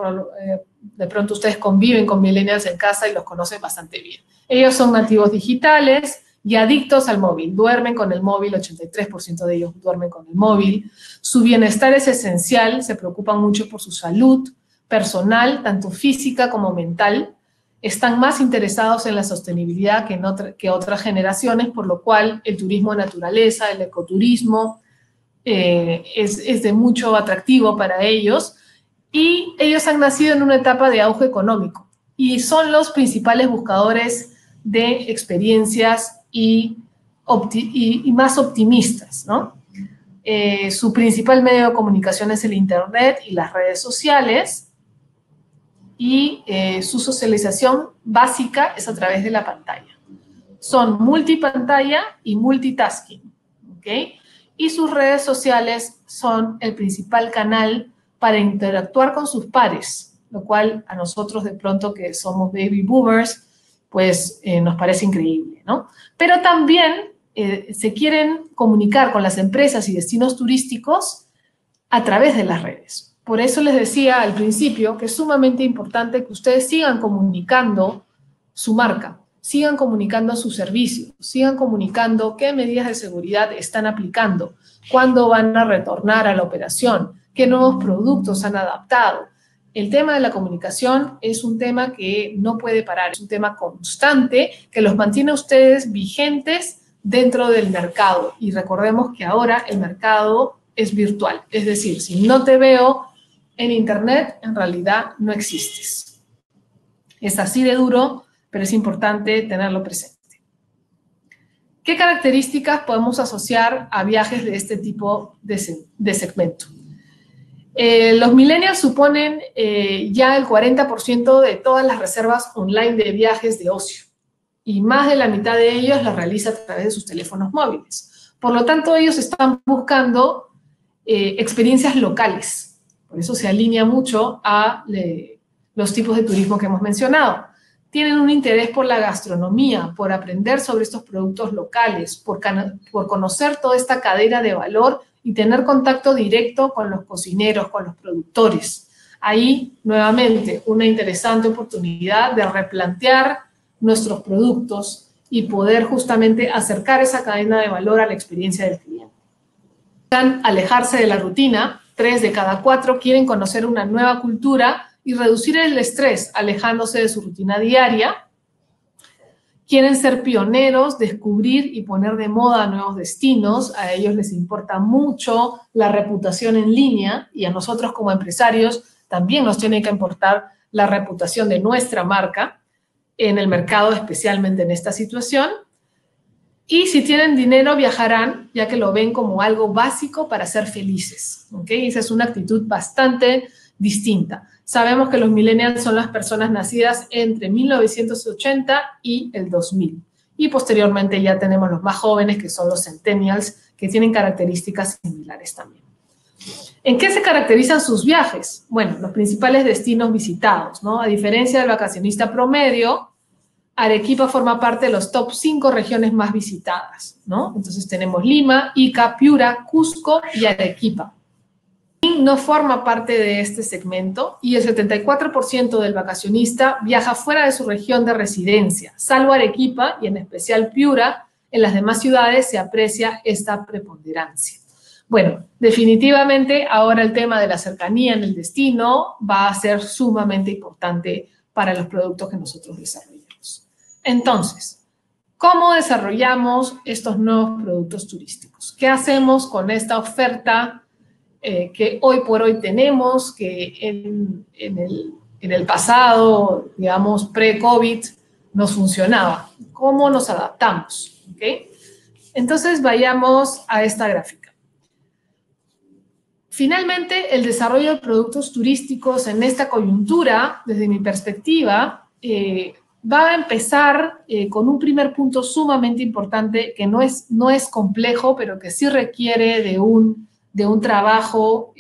de pronto ustedes conviven con millennials en casa y los conocen bastante bien. Ellos son nativos digitales y adictos al móvil, duermen con el móvil, 83% de ellos duermen con el móvil. Su bienestar es esencial, se preocupan mucho por su salud personal, tanto física como mental. Están más interesados en la sostenibilidad que otras generaciones, por lo cual el turismo de naturaleza, el ecoturismo, es de mucho atractivo para ellos, y ellos han nacido en una etapa de auge económico y son los principales buscadores de experiencias y más optimistas, ¿no? Su principal medio de comunicación es el internet y las redes sociales, y su socialización básica es a través de la pantalla. Son multipantalla y multitasking, ¿ok? Y sus redes sociales son el principal canal para interactuar con sus pares, lo cual a nosotros de pronto que somos baby boomers, pues nos parece increíble, ¿no? Pero también se quieren comunicar con las empresas y destinos turísticos a través de las redes. Por eso les decía al principio que es sumamente importante que ustedes sigan comunicando su marca, sigan comunicando sus servicios, sigan comunicando qué medidas de seguridad están aplicando, cuándo van a retornar a la operación, qué nuevos productos han adaptado. El tema de la comunicación es un tema que no puede parar, es un tema constante que los mantiene a ustedes vigentes dentro del mercado. Y recordemos que ahora el mercado es virtual, es decir, si no te veo en internet, en realidad no existes. Es así de duro, pero es importante tenerlo presente. ¿Qué características podemos asociar a viajes de este tipo de segmento? Los millennials suponen ya el 40% de todas las reservas online de viajes de ocio. y más de la mitad de ellos la realiza a través de sus teléfonos móviles. Por lo tanto, ellos están buscando experiencias locales. Por eso se alinea mucho a los tipos de turismo que hemos mencionado. Tienen un interés por la gastronomía, por aprender sobre estos productos locales, por conocer toda esta cadena de valor y tener contacto directo con los cocineros, con los productores. Ahí, nuevamente, una interesante oportunidad de replantear nuestros productos y poder justamente acercar esa cadena de valor a la experiencia del cliente. Alejarse de la rutina, 3 de cada 4 quieren conocer una nueva cultura y reducir el estrés, alejándose de su rutina diaria. Quieren ser pioneros, descubrir y poner de moda nuevos destinos. A ellos les importa mucho la reputación en línea y a nosotros como empresarios también nos tiene que importar la reputación de nuestra marca en el mercado, especialmente en esta situación. Y si tienen dinero, viajarán, ya que lo ven como algo básico para ser felices. ¿Okay? Esa es una actitud bastante distinta. Sabemos que los millennials son las personas nacidas entre 1980 y el 2000. Y posteriormente ya tenemos los más jóvenes, que son los centennials, que tienen características similares también. ¿En qué se caracterizan sus viajes? Bueno, los principales destinos visitados, ¿no? A diferencia del vacacionista promedio, Arequipa forma parte de los top 5 regiones más visitadas, ¿no? Entonces tenemos Lima, Ica, Piura, Cusco y Arequipa. No forma parte de este segmento y el 74% del vacacionista viaja fuera de su región de residencia, salvo Arequipa y en especial Piura. En las demás ciudades se aprecia esta preponderancia. Bueno, definitivamente ahora el tema de la cercanía en el destino va a ser sumamente importante para los productos que nosotros desarrollamos. Entonces, ¿cómo desarrollamos estos nuevos productos turísticos? ¿Qué hacemos con esta oferta que hoy por hoy tenemos, que en el pasado, digamos, pre-COVID, nos funcionaba? ¿Cómo nos adaptamos? ¿Okay? Entonces, vayamos a esta gráfica. Finalmente, el desarrollo de productos turísticos en esta coyuntura, desde mi perspectiva, va a empezar con un primer punto sumamente importante que no es complejo, pero que sí requiere de un trabajo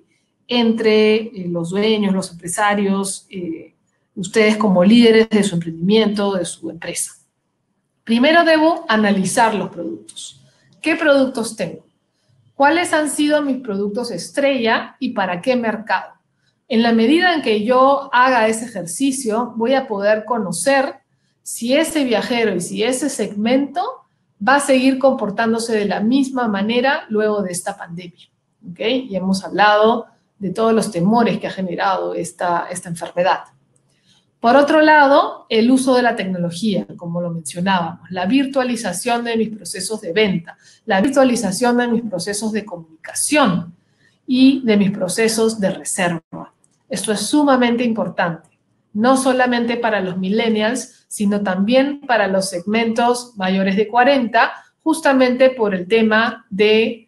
entre los dueños, los empresarios, ustedes como líderes de su emprendimiento, de su empresa. Primero debo analizar los productos. ¿Qué productos tengo? ¿Cuáles han sido mis productos estrella y para qué mercado? En la medida en que yo haga ese ejercicio, voy a poder conocer si ese viajero y si ese segmento va a seguir comportándose de la misma manera luego de esta pandemia. ¿Okay? Y hemos hablado de todos los temores que ha generado esta enfermedad. Por otro lado, el uso de la tecnología, como lo mencionábamos, la virtualización de mis procesos de venta, la virtualización de mis procesos de comunicación y de mis procesos de reserva. Esto es sumamente importante, no solamente para los millennials, sino también para los segmentos mayores de 40, justamente por el tema de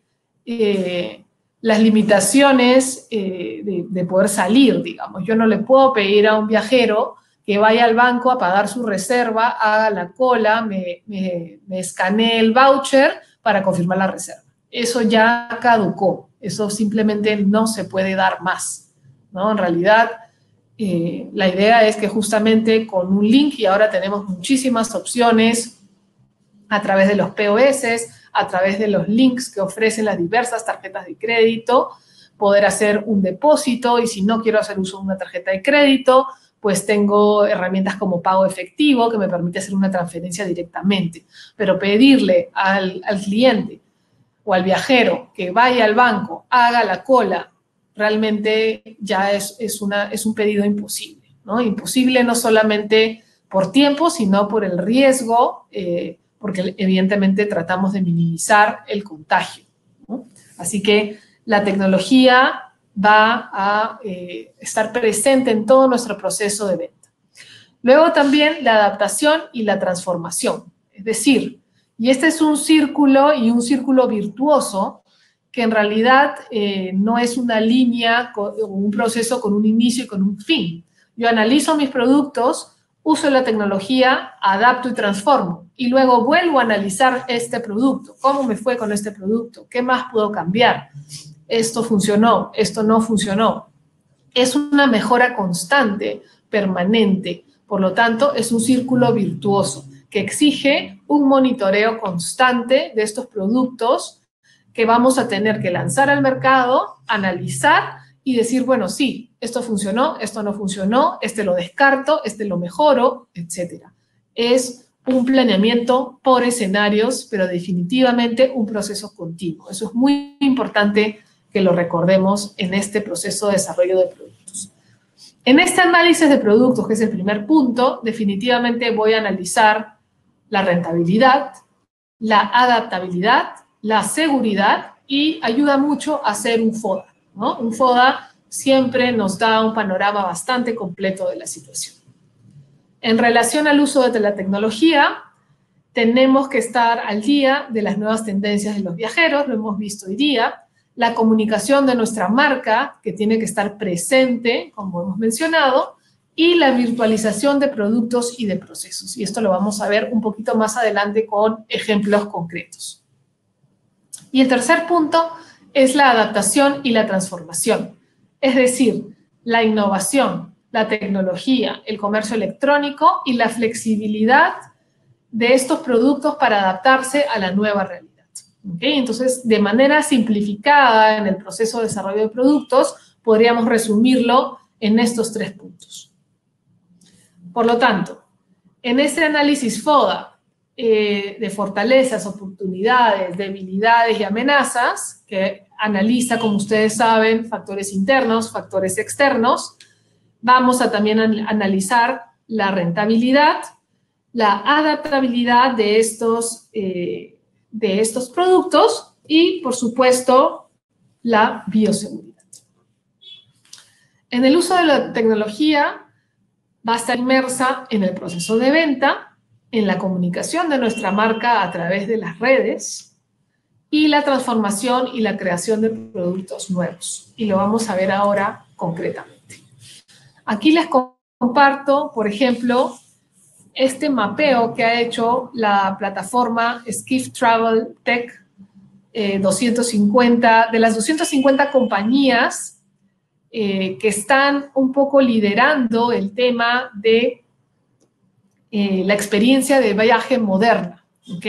las limitaciones de poder salir, digamos. Yo no le puedo pedir a un viajero que vaya al banco a pagar su reserva, haga la cola, me escanee el voucher para confirmar la reserva. Eso ya caducó, eso simplemente no se puede dar más, ¿no? En realidad, la idea es que justamente con un link, y ahora tenemos muchísimas opciones a través de los POS, a través de los links que ofrecen las diversas tarjetas de crédito, poder hacer un depósito, y si no quiero hacer uso de una tarjeta de crédito, pues tengo herramientas como pago efectivo que me permite hacer una transferencia directamente. Pero pedirle al cliente o al viajero que vaya al banco, haga la cola, realmente ya es un pedido imposible, ¿no? Imposible no solamente por tiempo, sino por el riesgo, porque evidentemente tratamos de minimizar el contagio, ¿no? Así que la tecnología va a estar presente en todo nuestro proceso de venta. Luego también la adaptación y la transformación. Es decir, y este es un círculo y un círculo virtuoso que en realidad no es una línea o un proceso con un inicio y con un fin. Yo analizo mis productos, uso la tecnología, adapto y transformo. Y luego vuelvo a analizar este producto. ¿Cómo me fue con este producto? ¿Qué más puedo cambiar? Esto funcionó, esto no funcionó. Es una mejora constante, permanente. Por lo tanto, es un círculo virtuoso que exige un monitoreo constante de estos productos que vamos a tener que lanzar al mercado, analizar y decir, bueno, sí, esto funcionó, esto no funcionó, este lo descarto, este lo mejoro, etc. Es un planeamiento por escenarios, pero definitivamente un proceso continuo. Eso es muy importante que lo recordemos en este proceso de desarrollo de productos. En este análisis de productos, que es el primer punto, definitivamente voy a analizar la rentabilidad, la adaptabilidad, la seguridad y ayuda mucho a hacer un FODA, ¿no? Un FODA siempre nos da un panorama bastante completo de la situación. En relación al uso de la tecnología, tenemos que estar al día de las nuevas tendencias de los viajeros, lo hemos visto hoy día, la comunicación de nuestra marca, que tiene que estar presente, como hemos mencionado, y la virtualización de productos y de procesos. Y esto lo vamos a ver un poquito más adelante con ejemplos concretos. Y el tercer punto es la adaptación y la transformación. Es decir, la innovación, la tecnología, el comercio electrónico y la flexibilidad de estos productos para adaptarse a la nueva realidad. ¿Okay? Entonces, de manera simplificada en el proceso de desarrollo de productos, podríamos resumirlo en estos tres puntos. Por lo tanto, en este análisis FODA de fortalezas, oportunidades, debilidades y amenazas, que analiza, como ustedes saben, factores internos, factores externos, vamos a también analizar la rentabilidad, la adaptabilidad de estos productos y, por supuesto, la bioseguridad. En el uso de la tecnología va a estar inmersa en el proceso de venta, en la comunicación de nuestra marca a través de las redes y la transformación y la creación de productos nuevos. Y lo vamos a ver ahora concretamente. Aquí les comparto, por ejemplo, este mapeo que ha hecho la plataforma Skift Travel Tech 250, de las 250 compañías que están un poco liderando el tema de la experiencia de viaje moderna, ¿ok?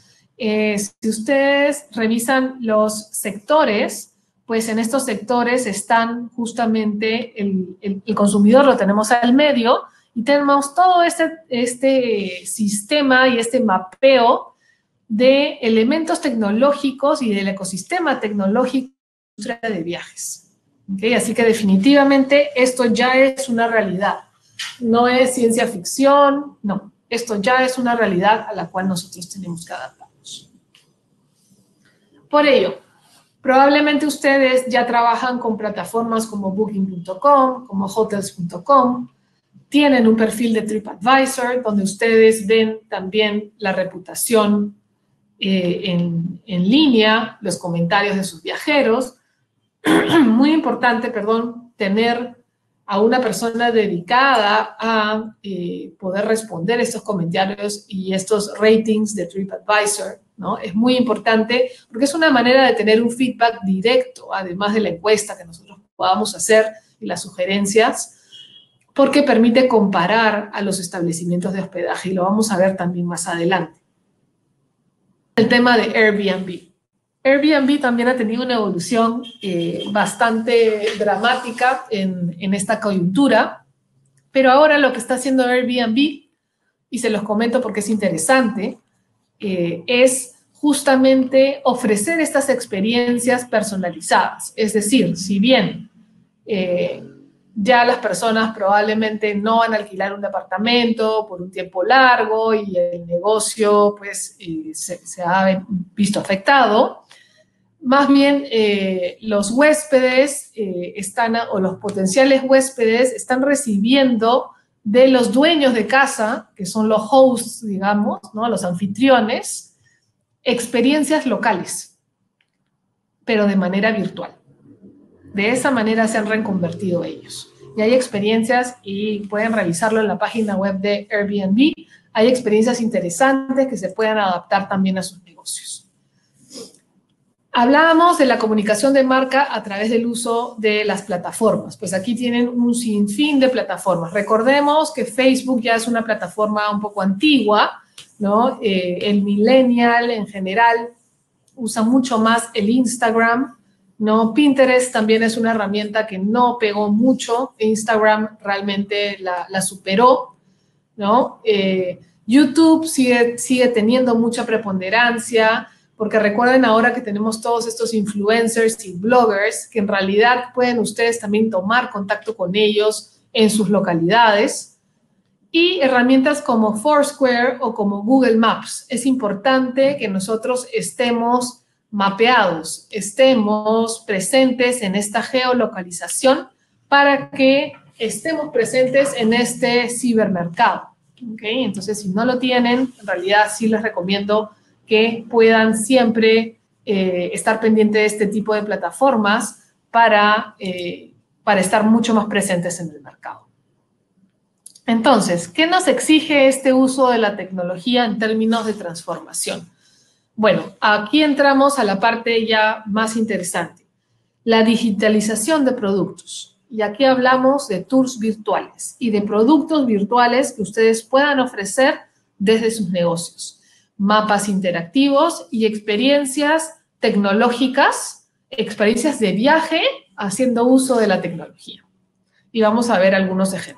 Si ustedes revisan los sectores, pues en estos sectores están justamente el consumidor, lo tenemos al medio, y tenemos todo este sistema y este mapeo de elementos tecnológicos y del ecosistema tecnológico de la industria de viajes. ¿Okay? Así que definitivamente esto ya es una realidad. No es ciencia ficción, no. Esto ya es una realidad a la cual nosotros tenemos que adaptarnos. Por ello, probablemente ustedes ya trabajan con plataformas como Booking.com, como Hotels.com, tienen un perfil de TripAdvisor donde ustedes ven también la reputación en línea, los comentarios de sus viajeros. Muy importante, tener a una persona dedicada a poder responder estos comentarios y estos ratings de TripAdvisor, ¿no? Es muy importante porque es una manera de tener un feedback directo, además de la encuesta que nosotros podamos hacer y las sugerencias, porque permite comparar a los establecimientos de hospedaje y lo vamos a ver también más adelante. El tema de Airbnb. Airbnb también ha tenido una evolución bastante dramática en esta coyuntura, pero ahora lo que está haciendo Airbnb, y se los comento porque es interesante, es justamente ofrecer estas experiencias personalizadas. Es decir, si bien ya las personas probablemente no van a alquilar un departamento por un tiempo largo y el negocio pues se ha visto afectado, más bien los huéspedes o los potenciales huéspedes están recibiendo de los dueños de casa, que son los hosts, digamos, ¿no? Los anfitriones, experiencias locales, pero de manera virtual. De esa manera se han reconvertido ellos. y hay experiencias, y pueden revisarlo en la página web de Airbnb, hay experiencias interesantes que se puedan adaptar también a sus negocios. Hablábamos de la comunicación de marca a través del uso de las plataformas. Pues aquí tienen un sinfín de plataformas. Recordemos que Facebook ya es una plataforma un poco antigua, ¿no? El millennial en general usa mucho más el Instagram, ¿no? Pinterest también es una herramienta que no pegó mucho. Instagram realmente la superó, ¿no? YouTube sigue teniendo mucha preponderancia, porque recuerden ahora que tenemos todos estos influencers y bloggers que en realidad pueden ustedes también tomar contacto con ellos en sus localidades. Y herramientas como Foursquare o como Google Maps. Es importante que nosotros estemos mapeados, estemos presentes en esta geolocalización para que estemos presentes en este cibermercado. ¿Okay? Entonces, si no lo tienen, en realidad sí les recomiendo que puedan siempre estar pendientes de este tipo de plataformas para estar mucho más presentes en el mercado. Entonces, ¿qué nos exige este uso de la tecnología en términos de transformación? Bueno, aquí entramos a la parte ya más interesante, la digitalización de productos. Y aquí hablamos de tours virtuales y de productos virtuales que ustedes puedan ofrecer desde sus negocios. Mapas interactivos y experiencias tecnológicas, experiencias de viaje haciendo uso de la tecnología. Y vamos a ver algunos ejemplos.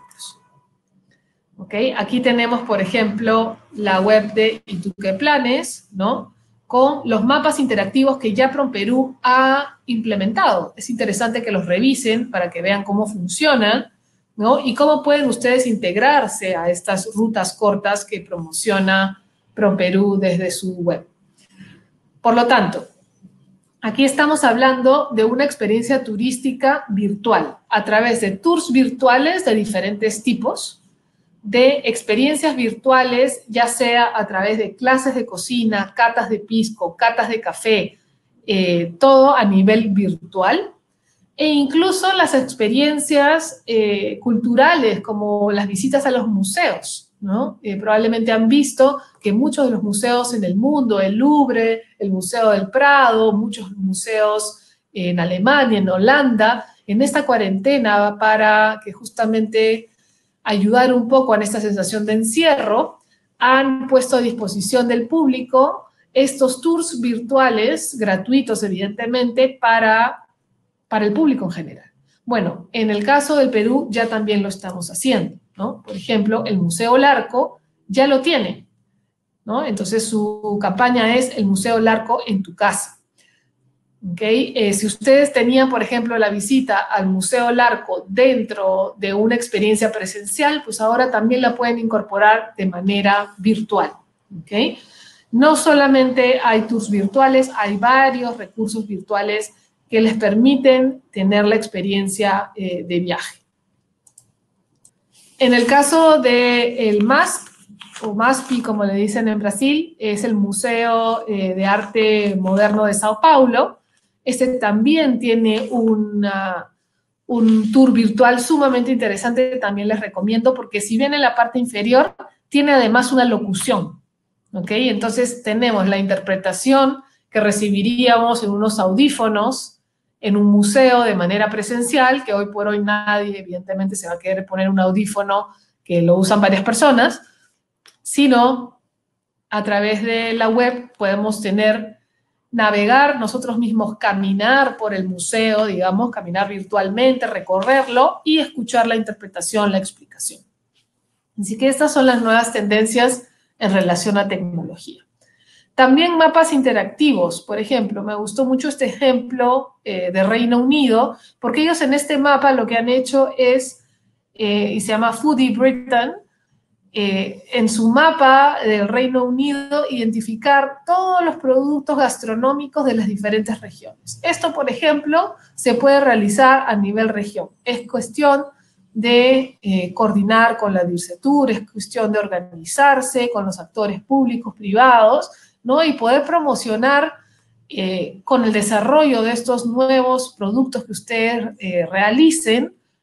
¿Okay? Aquí tenemos, por ejemplo, la web de ¿Y tú qué planes?, ¿no? Con los mapas interactivos que ya PROMPERÚ ha implementado. Es interesante que los revisen para que vean cómo funcionan, ¿no? Y cómo pueden ustedes integrarse a estas rutas cortas que promociona PROMPERÚ desde su web. Por lo tanto, aquí estamos hablando de una experiencia turística virtual a través de tours virtuales de diferentes tipos, de experiencias virtuales, ya sea a través de clases de cocina, catas de pisco, catas de café, todo a nivel virtual, e incluso las experiencias culturales, como las visitas a los museos, ¿no? Probablemente han visto que muchos de los museos en el mundo, el Louvre, el Museo del Prado, muchos museos en Alemania, en Holanda, en esta cuarentena para que justamente ayudar un poco en esta sensación de encierro, han puesto a disposición del público estos tours virtuales, gratuitos evidentemente, para el público en general. Bueno, en el caso del Perú ya también lo estamos haciendo, ¿no? Por ejemplo, el Museo Larco ya lo tiene, ¿no? Entonces su campaña es el Museo Larco en tu casa. ¿Okay? Si ustedes tenían, por ejemplo, la visita al Museo Larco dentro de una experiencia presencial, pues ahora también la pueden incorporar de manera virtual. ¿Okay? No solamente hay tours virtuales, hay varios recursos virtuales que les permiten tener la experiencia de viaje. En el caso del MASP, o MASPI, como le dicen en Brasil, es el Museo de Arte Moderno de Sao Paulo. Este también tiene un tour virtual sumamente interesante, también les recomiendo, porque si bien en la parte inferior, tiene además una locución, ¿ok? Entonces tenemos la interpretación que recibiríamos en unos audífonos en un museo de manera presencial, que hoy por hoy nadie evidentemente se va a querer poner un audífono que lo usan varias personas, sino a través de la web podemos navegar nosotros mismos, caminar por el museo, digamos, caminar virtualmente, recorrerlo y escuchar la interpretación, la explicación. Así que estas son las nuevas tendencias en relación a tecnología. También mapas interactivos, por ejemplo, me gustó mucho este ejemplo de Reino Unido, porque ellos en este mapa lo que han hecho es, y se llama Foodie Britain, en su mapa del Reino Unido, identificar todos los productos gastronómicos de las diferentes regiones. Esto, por ejemplo, se puede realizar a nivel región. Es cuestión de coordinar con la DIRCETUR, es cuestión de organizarse con los actores públicos, privados, ¿no? Y poder promocionar con el desarrollo de estos nuevos productos que ustedes realicen,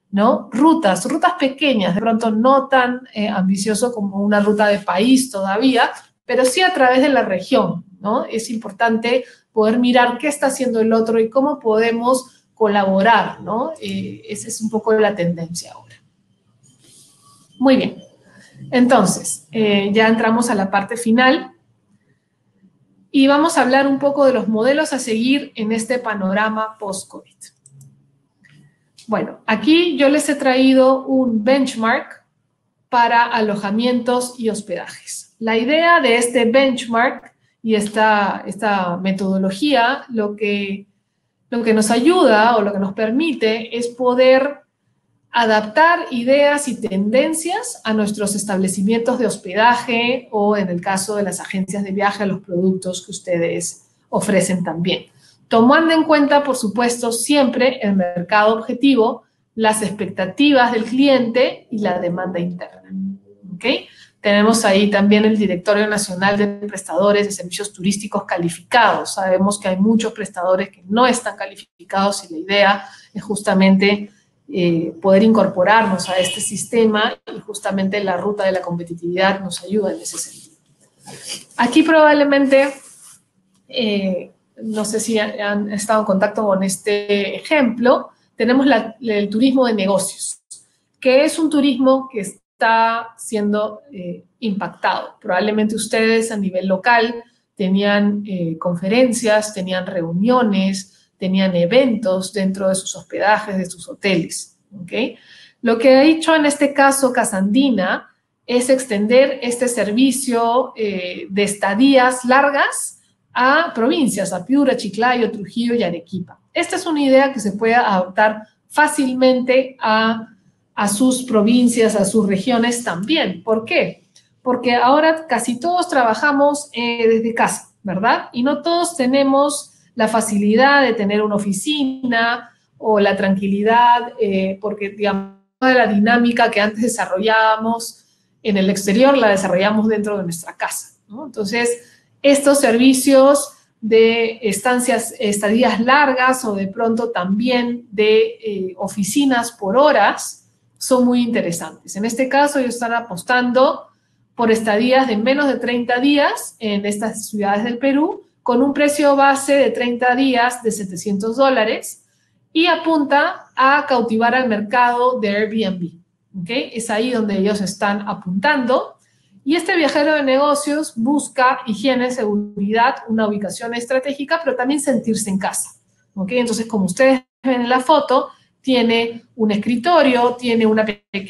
¿no? Rutas pequeñas, de pronto no tan ambicioso como una ruta de país todavía, pero sí a través de la región, ¿no? Es importante poder mirar qué está haciendo el otro y cómo podemos colaborar, ¿no? Esa es un poco la tendencia ahora. Muy bien. Entonces, ya entramos a la parte final y vamos a hablar un poco de los modelos a seguir en este panorama post-COVID. Bueno, aquí yo les he traído un benchmark para alojamientos y hospedajes. La idea de este benchmark y esta metodología lo que nos ayuda o lo que nos permite es poder adaptar ideas y tendencias a nuestros establecimientos de hospedaje o, en el caso de las agencias de viaje, a los productos que ustedes ofrecen también. Tomando en cuenta, por supuesto, siempre el mercado objetivo, las expectativas del cliente y la demanda interna. ¿Ok? Tenemos ahí también el Directorio Nacional de Prestadores de Servicios Turísticos Calificados. Sabemos que hay muchos prestadores que no están calificados y la idea es justamente poder incorporarnos a este sistema y justamente la ruta de la competitividad nos ayuda en ese sentido. Aquí probablemente, no sé si han estado en contacto con este ejemplo, tenemos el turismo de negocios, que es un turismo que está siendo impactado. Probablemente ustedes a nivel local tenían conferencias, tenían reuniones, tenían eventos dentro de sus hospedajes, de sus hoteles. ¿Okay? Lo que ha hecho en este caso Casa Andina es extender este servicio de estadías largas a provincias, a Piura, Chiclayo, Trujillo y Arequipa. Esta es una idea que se puede adaptar fácilmente a sus provincias, a sus regiones también. ¿Por qué? Porque ahora casi todos trabajamos desde casa, ¿verdad? Y no todos tenemos la facilidad de tener una oficina o la tranquilidad, porque, digamos, toda la dinámica que antes desarrollábamos en el exterior la desarrollamos dentro de nuestra casa, ¿no? Entonces, estos servicios de estadías largas o de pronto también de oficinas por horas son muy interesantes. En este caso, ellos están apostando por estadías de menos de 30 días en estas ciudades del Perú, con un precio base de 30 días de $700 y apunta a cautivar al mercado de Airbnb. ¿Okay? Es ahí donde ellos están apuntando. Y este viajero de negocios busca higiene, seguridad, una ubicación estratégica, pero también sentirse en casa. ¿Okay? Entonces, como ustedes ven en la foto, tiene un escritorio, tiene una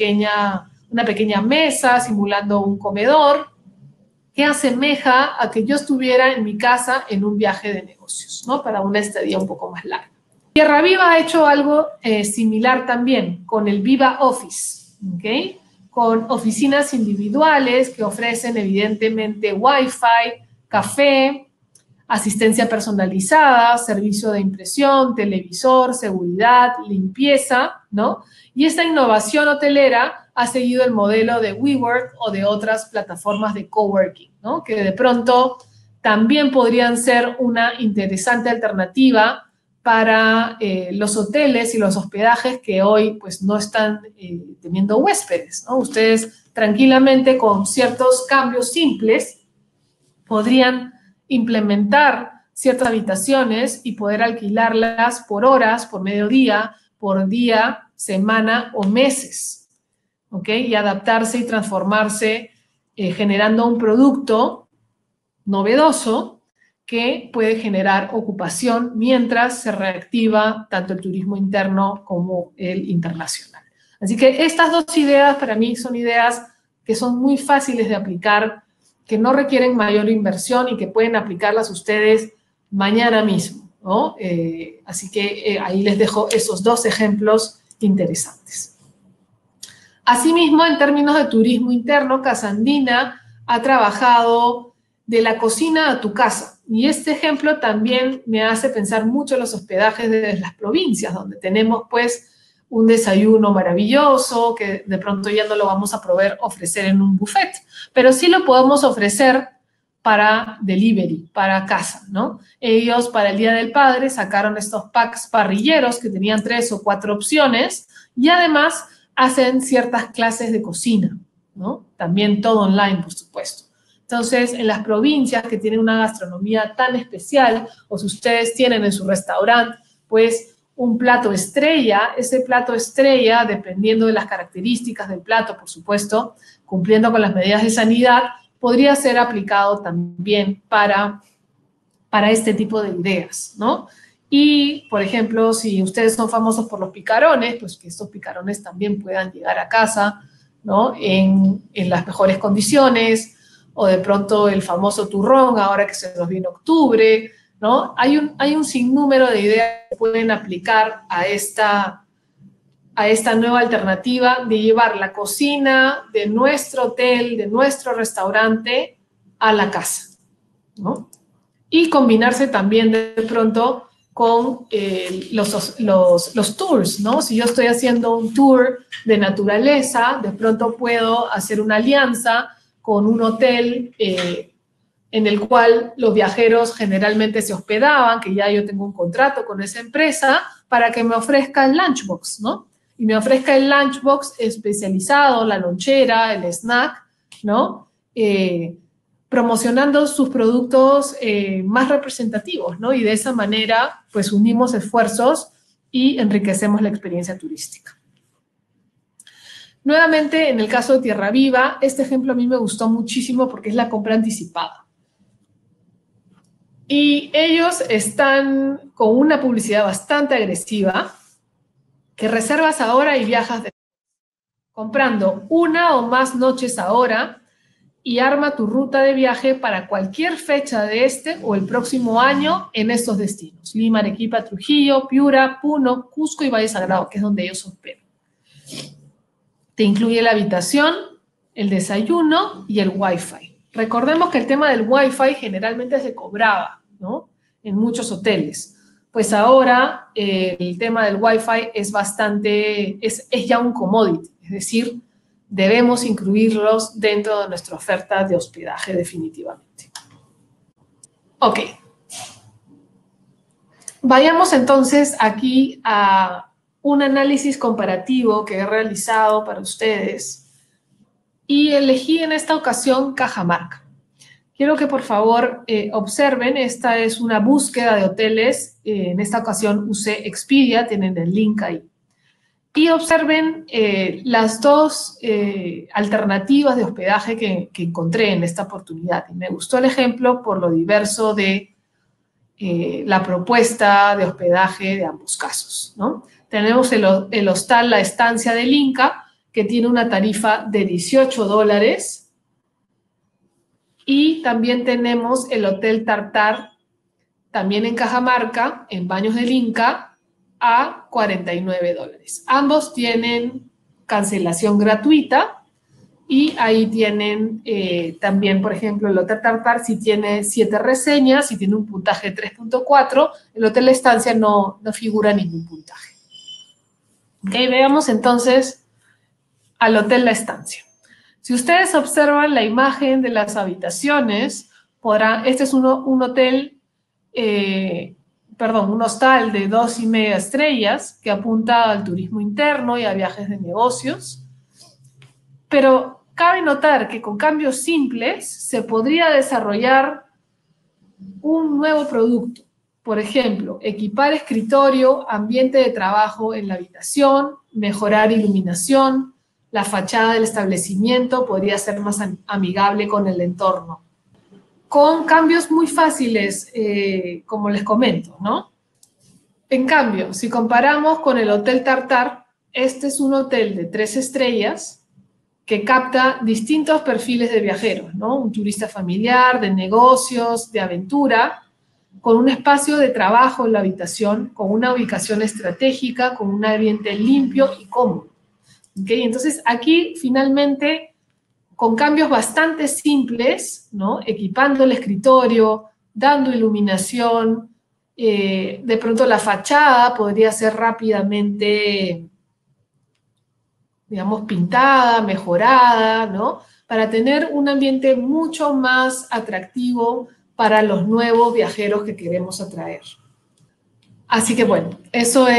pequeña mesa simulando un comedor, que asemeja a que yo estuviera en mi casa en un viaje de negocios, ¿no? Para una estadía un poco más larga. Tierra Viva ha hecho algo similar también con el Viva Office, ¿ok? Con oficinas individuales que ofrecen evidentemente Wi-Fi, café, asistencia personalizada, servicio de impresión, televisor, seguridad, limpieza, ¿no? Y esta innovación hotelera ha seguido el modelo de WeWork o de otras plataformas de coworking, ¿no? Que de pronto también podrían ser una interesante alternativa para los hoteles y los hospedajes que hoy pues no están teniendo huéspedes, ¿no? Ustedes tranquilamente con ciertos cambios simples podrían implementar ciertas habitaciones y poder alquilarlas por horas, por mediodía, por día, semana o meses, ¿ok? Y adaptarse y transformarse generando un producto novedoso que puede generar ocupación mientras se reactiva tanto el turismo interno como el internacional. Así que estas dos ideas para mí son ideas que son muy fáciles de aplicar, que no requieren mayor inversión y que pueden aplicarlas ustedes mañana mismo, ¿no? Así que ahí les dejo esos dos ejemplos interesantes. Asimismo, en términos de turismo interno, Casa Andina ha trabajado de la cocina a tu casa. Y este ejemplo también me hace pensar mucho en los hospedajes de las provincias, donde tenemos pues un desayuno maravilloso, que de pronto ya no lo vamos a poder ofrecer en un buffet, pero sí lo podemos ofrecer para delivery, para casa, ¿no? Ellos para el Día del Padre sacaron estos packs parrilleros que tenían 3 o 4 opciones y además hacen ciertas clases de cocina, ¿no? También todo online, por supuesto. Entonces, en las provincias que tienen una gastronomía tan especial, o si ustedes tienen en su restaurante, pues un plato estrella, ese plato estrella, dependiendo de las características del plato, por supuesto, cumpliendo con las medidas de sanidad, podría ser aplicado también para este tipo de ideas, ¿no? Y, por ejemplo, si ustedes son famosos por los picarones, pues que estos picarones también puedan llegar a casa, ¿no? En las mejores condiciones, o de pronto el famoso turrón, ahora que se nos viene octubre, ¿no? Hay un sinnúmero de ideas que pueden aplicar a esta nueva alternativa de llevar la cocina de nuestro hotel, de nuestro restaurante, a la casa, ¿no? Y combinarse también de pronto con los tours, ¿no? Si yo estoy haciendo un tour de naturaleza, de pronto puedo hacer una alianza con un hotel en el cual los viajeros generalmente se hospedaban, que ya yo tengo un contrato con esa empresa, para que me ofrezca el lunchbox, ¿no? Y me ofrezca el lunchbox especializado, la lonchera, el snack, ¿no? Promocionando sus productos más representativos, ¿no? Y de esa manera, pues, unimos esfuerzos y enriquecemos la experiencia turística. Nuevamente, en el caso de Tierra Viva, este ejemplo a mí me gustó muchísimo porque es la compra anticipada. Y ellos están con una publicidad bastante agresiva, que reservas ahora y viajas comprando 1 o más noches ahora y arma tu ruta de viaje para cualquier fecha de este o el próximo año en estos destinos: Lima, Arequipa, Trujillo, Piura, Puno, Cusco y Valle Sagrado, que es donde ellos hospedan. Te incluye la habitación, el desayuno y el Wi-Fi. Recordemos que el tema del Wi-Fi generalmente se cobraba, ¿no? En muchos hoteles. Pues ahora el tema del Wi-Fi es ya un commodity, es decir, debemos incluirlos dentro de nuestra oferta de hospedaje definitivamente. Ok. Vayamos entonces aquí a un análisis comparativo que he realizado para ustedes y elegí en esta ocasión Cajamarca. Quiero que por favor observen, esta es una búsqueda de hoteles, en esta ocasión usé Expedia, tienen el link ahí. Y observen las dos alternativas de hospedaje que encontré en esta oportunidad. Y me gustó el ejemplo por lo diverso de la propuesta de hospedaje de ambos casos, ¿no? Tenemos el hostal La Estancia del Inca, que tiene una tarifa de $18. Y también tenemos el Hotel Tartar, también en Cajamarca, en Baños del Inca, a $49. Ambos tienen cancelación gratuita y ahí tienen también, por ejemplo, el Hotel Tartar, si tiene 7 reseñas, si tiene un puntaje 3.4, el Hotel La Estancia no figura ningún puntaje. Ok, veamos entonces al Hotel La Estancia. Si ustedes observan la imagen de las habitaciones, este es un hotel, un hostal de 2,5 estrellas que apunta al turismo interno y a viajes de negocios. Pero cabe notar que con cambios simples se podría desarrollar un nuevo producto. Por ejemplo, equipar escritorio, ambiente de trabajo en la habitación, mejorar iluminación. La fachada del establecimiento podría ser más amigable con el entorno. Con cambios muy fáciles, como les comento, ¿no? En cambio, si comparamos con el Hotel Tartar, este es un hotel de 3 estrellas que capta distintos perfiles de viajeros, ¿no? Un turista familiar, de negocios, de aventura, con un espacio de trabajo en la habitación, con una ubicación estratégica, con un ambiente limpio y cómodo. ¿Okay? Entonces, aquí finalmente, con cambios bastante simples, ¿no? Equipando el escritorio, dando iluminación, de pronto la fachada podría ser rápidamente, digamos, pintada, mejorada, ¿no? para tener un ambiente mucho más atractivo para los nuevos viajeros que queremos atraer. Así que bueno, esa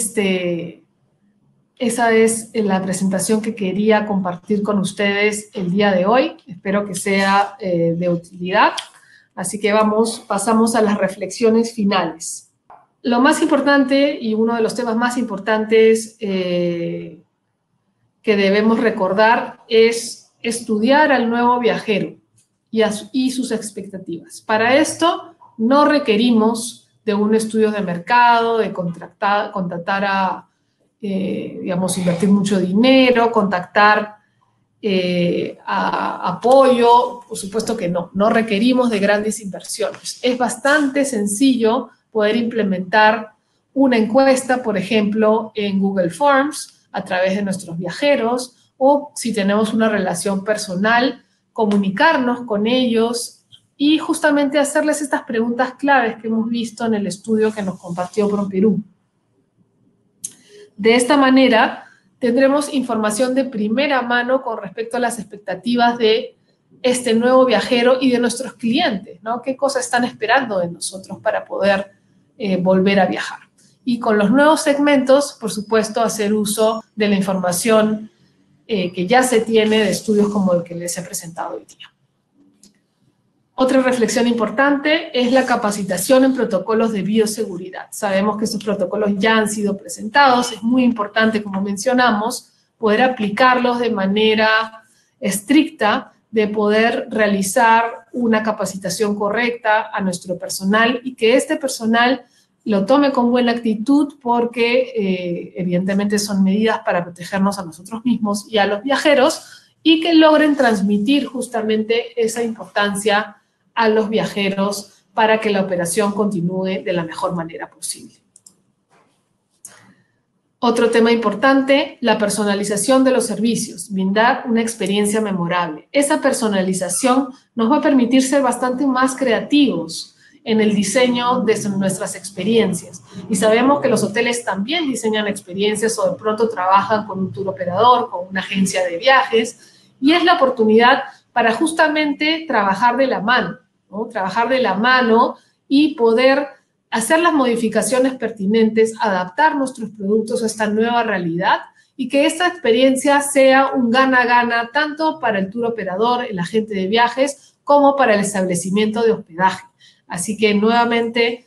es la presentación que quería compartir con ustedes el día de hoy. Espero que sea de utilidad. Así que pasamos a las reflexiones finales. Lo más importante y uno de los temas más importantes que debemos recordar es estudiar al nuevo viajero y sus expectativas. Para esto no requerimos de un estudio de mercado, de contactar a, invertir mucho dinero, contactar a apoyo. Por supuesto que no requerimos de grandes inversiones. Es bastante sencillo poder implementar una encuesta, por ejemplo, en Google Forms, a través de nuestros viajeros, o si tenemos una relación personal, comunicarnos con ellos y justamente hacerles estas preguntas claves que hemos visto en el estudio que nos compartió PROMPERÚ. De esta manera, tendremos información de primera mano con respecto a las expectativas de este nuevo viajero y de nuestros clientes, ¿no? ¿Qué cosas están esperando de nosotros para poder volver a viajar? Y con los nuevos segmentos, por supuesto, hacer uso de la información que ya se tiene de estudios como el que les he presentado hoy día. Otra reflexión importante es la capacitación en protocolos de bioseguridad. Sabemos que estos protocolos ya han sido presentados. Es muy importante, como mencionamos, poder aplicarlos de manera estricta, de poder realizar una capacitación correcta a nuestro personal y que este personal lo tome con buena actitud porque evidentemente son medidas para protegernos a nosotros mismos y a los viajeros y que logren transmitir justamente esa importancia a los viajeros para que la operación continúe de la mejor manera posible. Otro tema importante, la personalización de los servicios, brindar una experiencia memorable. Esa personalización nos va a permitir ser bastante más creativos en el diseño de nuestras experiencias. Y sabemos que los hoteles también diseñan experiencias o de pronto trabajan con un tour operador, con una agencia de viajes, y es la oportunidad para justamente trabajar de la mano, ¿no? Trabajar de la mano y poder hacer las modificaciones pertinentes, adaptar nuestros productos a esta nueva realidad y que esta experiencia sea un gana-gana tanto para el tour operador, el agente de viajes, como para el establecimiento de hospedaje. Así que nuevamente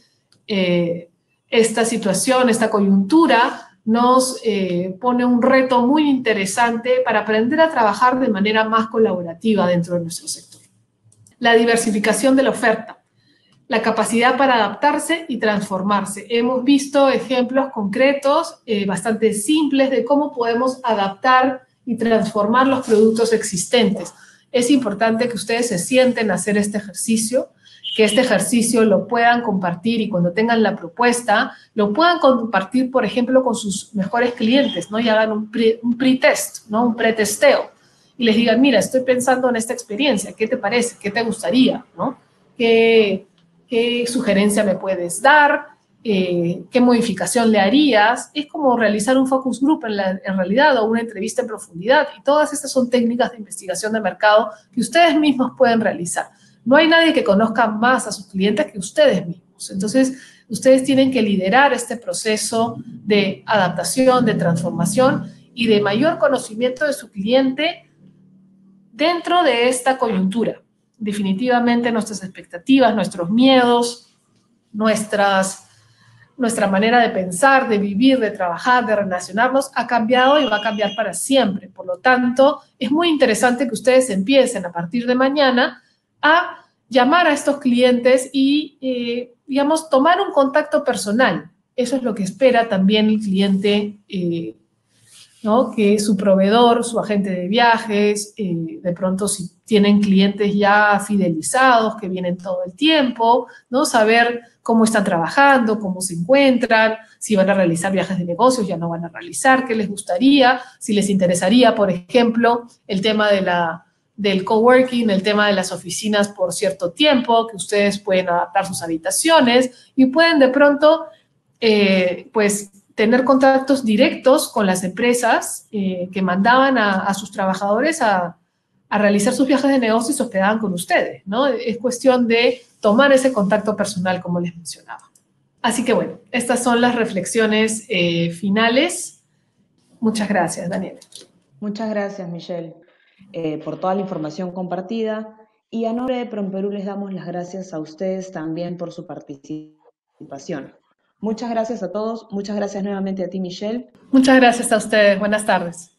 esta situación, esta coyuntura nos pone un reto muy interesante para aprender a trabajar de manera más colaborativa dentro de nuestro sector. La diversificación de la oferta. La capacidad para adaptarse y transformarse. Hemos visto ejemplos concretos, bastante simples, de cómo podemos adaptar y transformar los productos existentes. Es importante que ustedes se sienten a hacer este ejercicio, que este ejercicio lo puedan compartir y cuando tengan la propuesta, lo puedan compartir, por ejemplo, con sus mejores clientes, ¿no? Y hagan un pre-test, ¿no? Un pretesteo. Y les digan, mira, estoy pensando en esta experiencia, ¿qué te parece? ¿Qué te gustaría? ¿No? ¿Qué sugerencia me puedes dar? ¿Qué modificación le harías? Es como realizar un focus group en realidad o una entrevista en profundidad. Y todas estas son técnicas de investigación de mercado que ustedes mismos pueden realizar. No hay nadie que conozca más a sus clientes que ustedes mismos. Entonces, ustedes tienen que liderar este proceso de adaptación, de transformación y de mayor conocimiento de su cliente dentro de esta coyuntura. Definitivamente nuestras expectativas, nuestros miedos, nuestra manera de pensar, de vivir, de trabajar, de relacionarnos ha cambiado y va a cambiar para siempre. Por lo tanto, es muy interesante que ustedes empiecen a partir de mañana a llamar a estos clientes y, digamos, tomar un contacto personal. Eso es lo que espera también el cliente, ¿no? Que su proveedor, su agente de viajes, de pronto si tienen clientes ya fidelizados que vienen todo el tiempo, ¿no? Saber cómo están trabajando, cómo se encuentran, si van a realizar viajes de negocios, ya no van a realizar, qué les gustaría, si les interesaría, por ejemplo, el tema del coworking, el tema de las oficinas por cierto tiempo, que ustedes pueden adaptar sus habitaciones y pueden de pronto, pues, tener contactos directos con las empresas que mandaban a sus trabajadores a a realizar sus viajes de negocio y se hospedaban con ustedes, ¿no? Es cuestión de tomar ese contacto personal, como les mencionaba. Así que bueno, estas son las reflexiones finales. Muchas gracias, Daniel. Muchas gracias, Michelle, por toda la información compartida. Y a nombre de PROMPERU les damos las gracias a ustedes también por su participación. Muchas gracias a todos. Muchas gracias nuevamente a ti, Michelle. Muchas gracias a ustedes. Buenas tardes.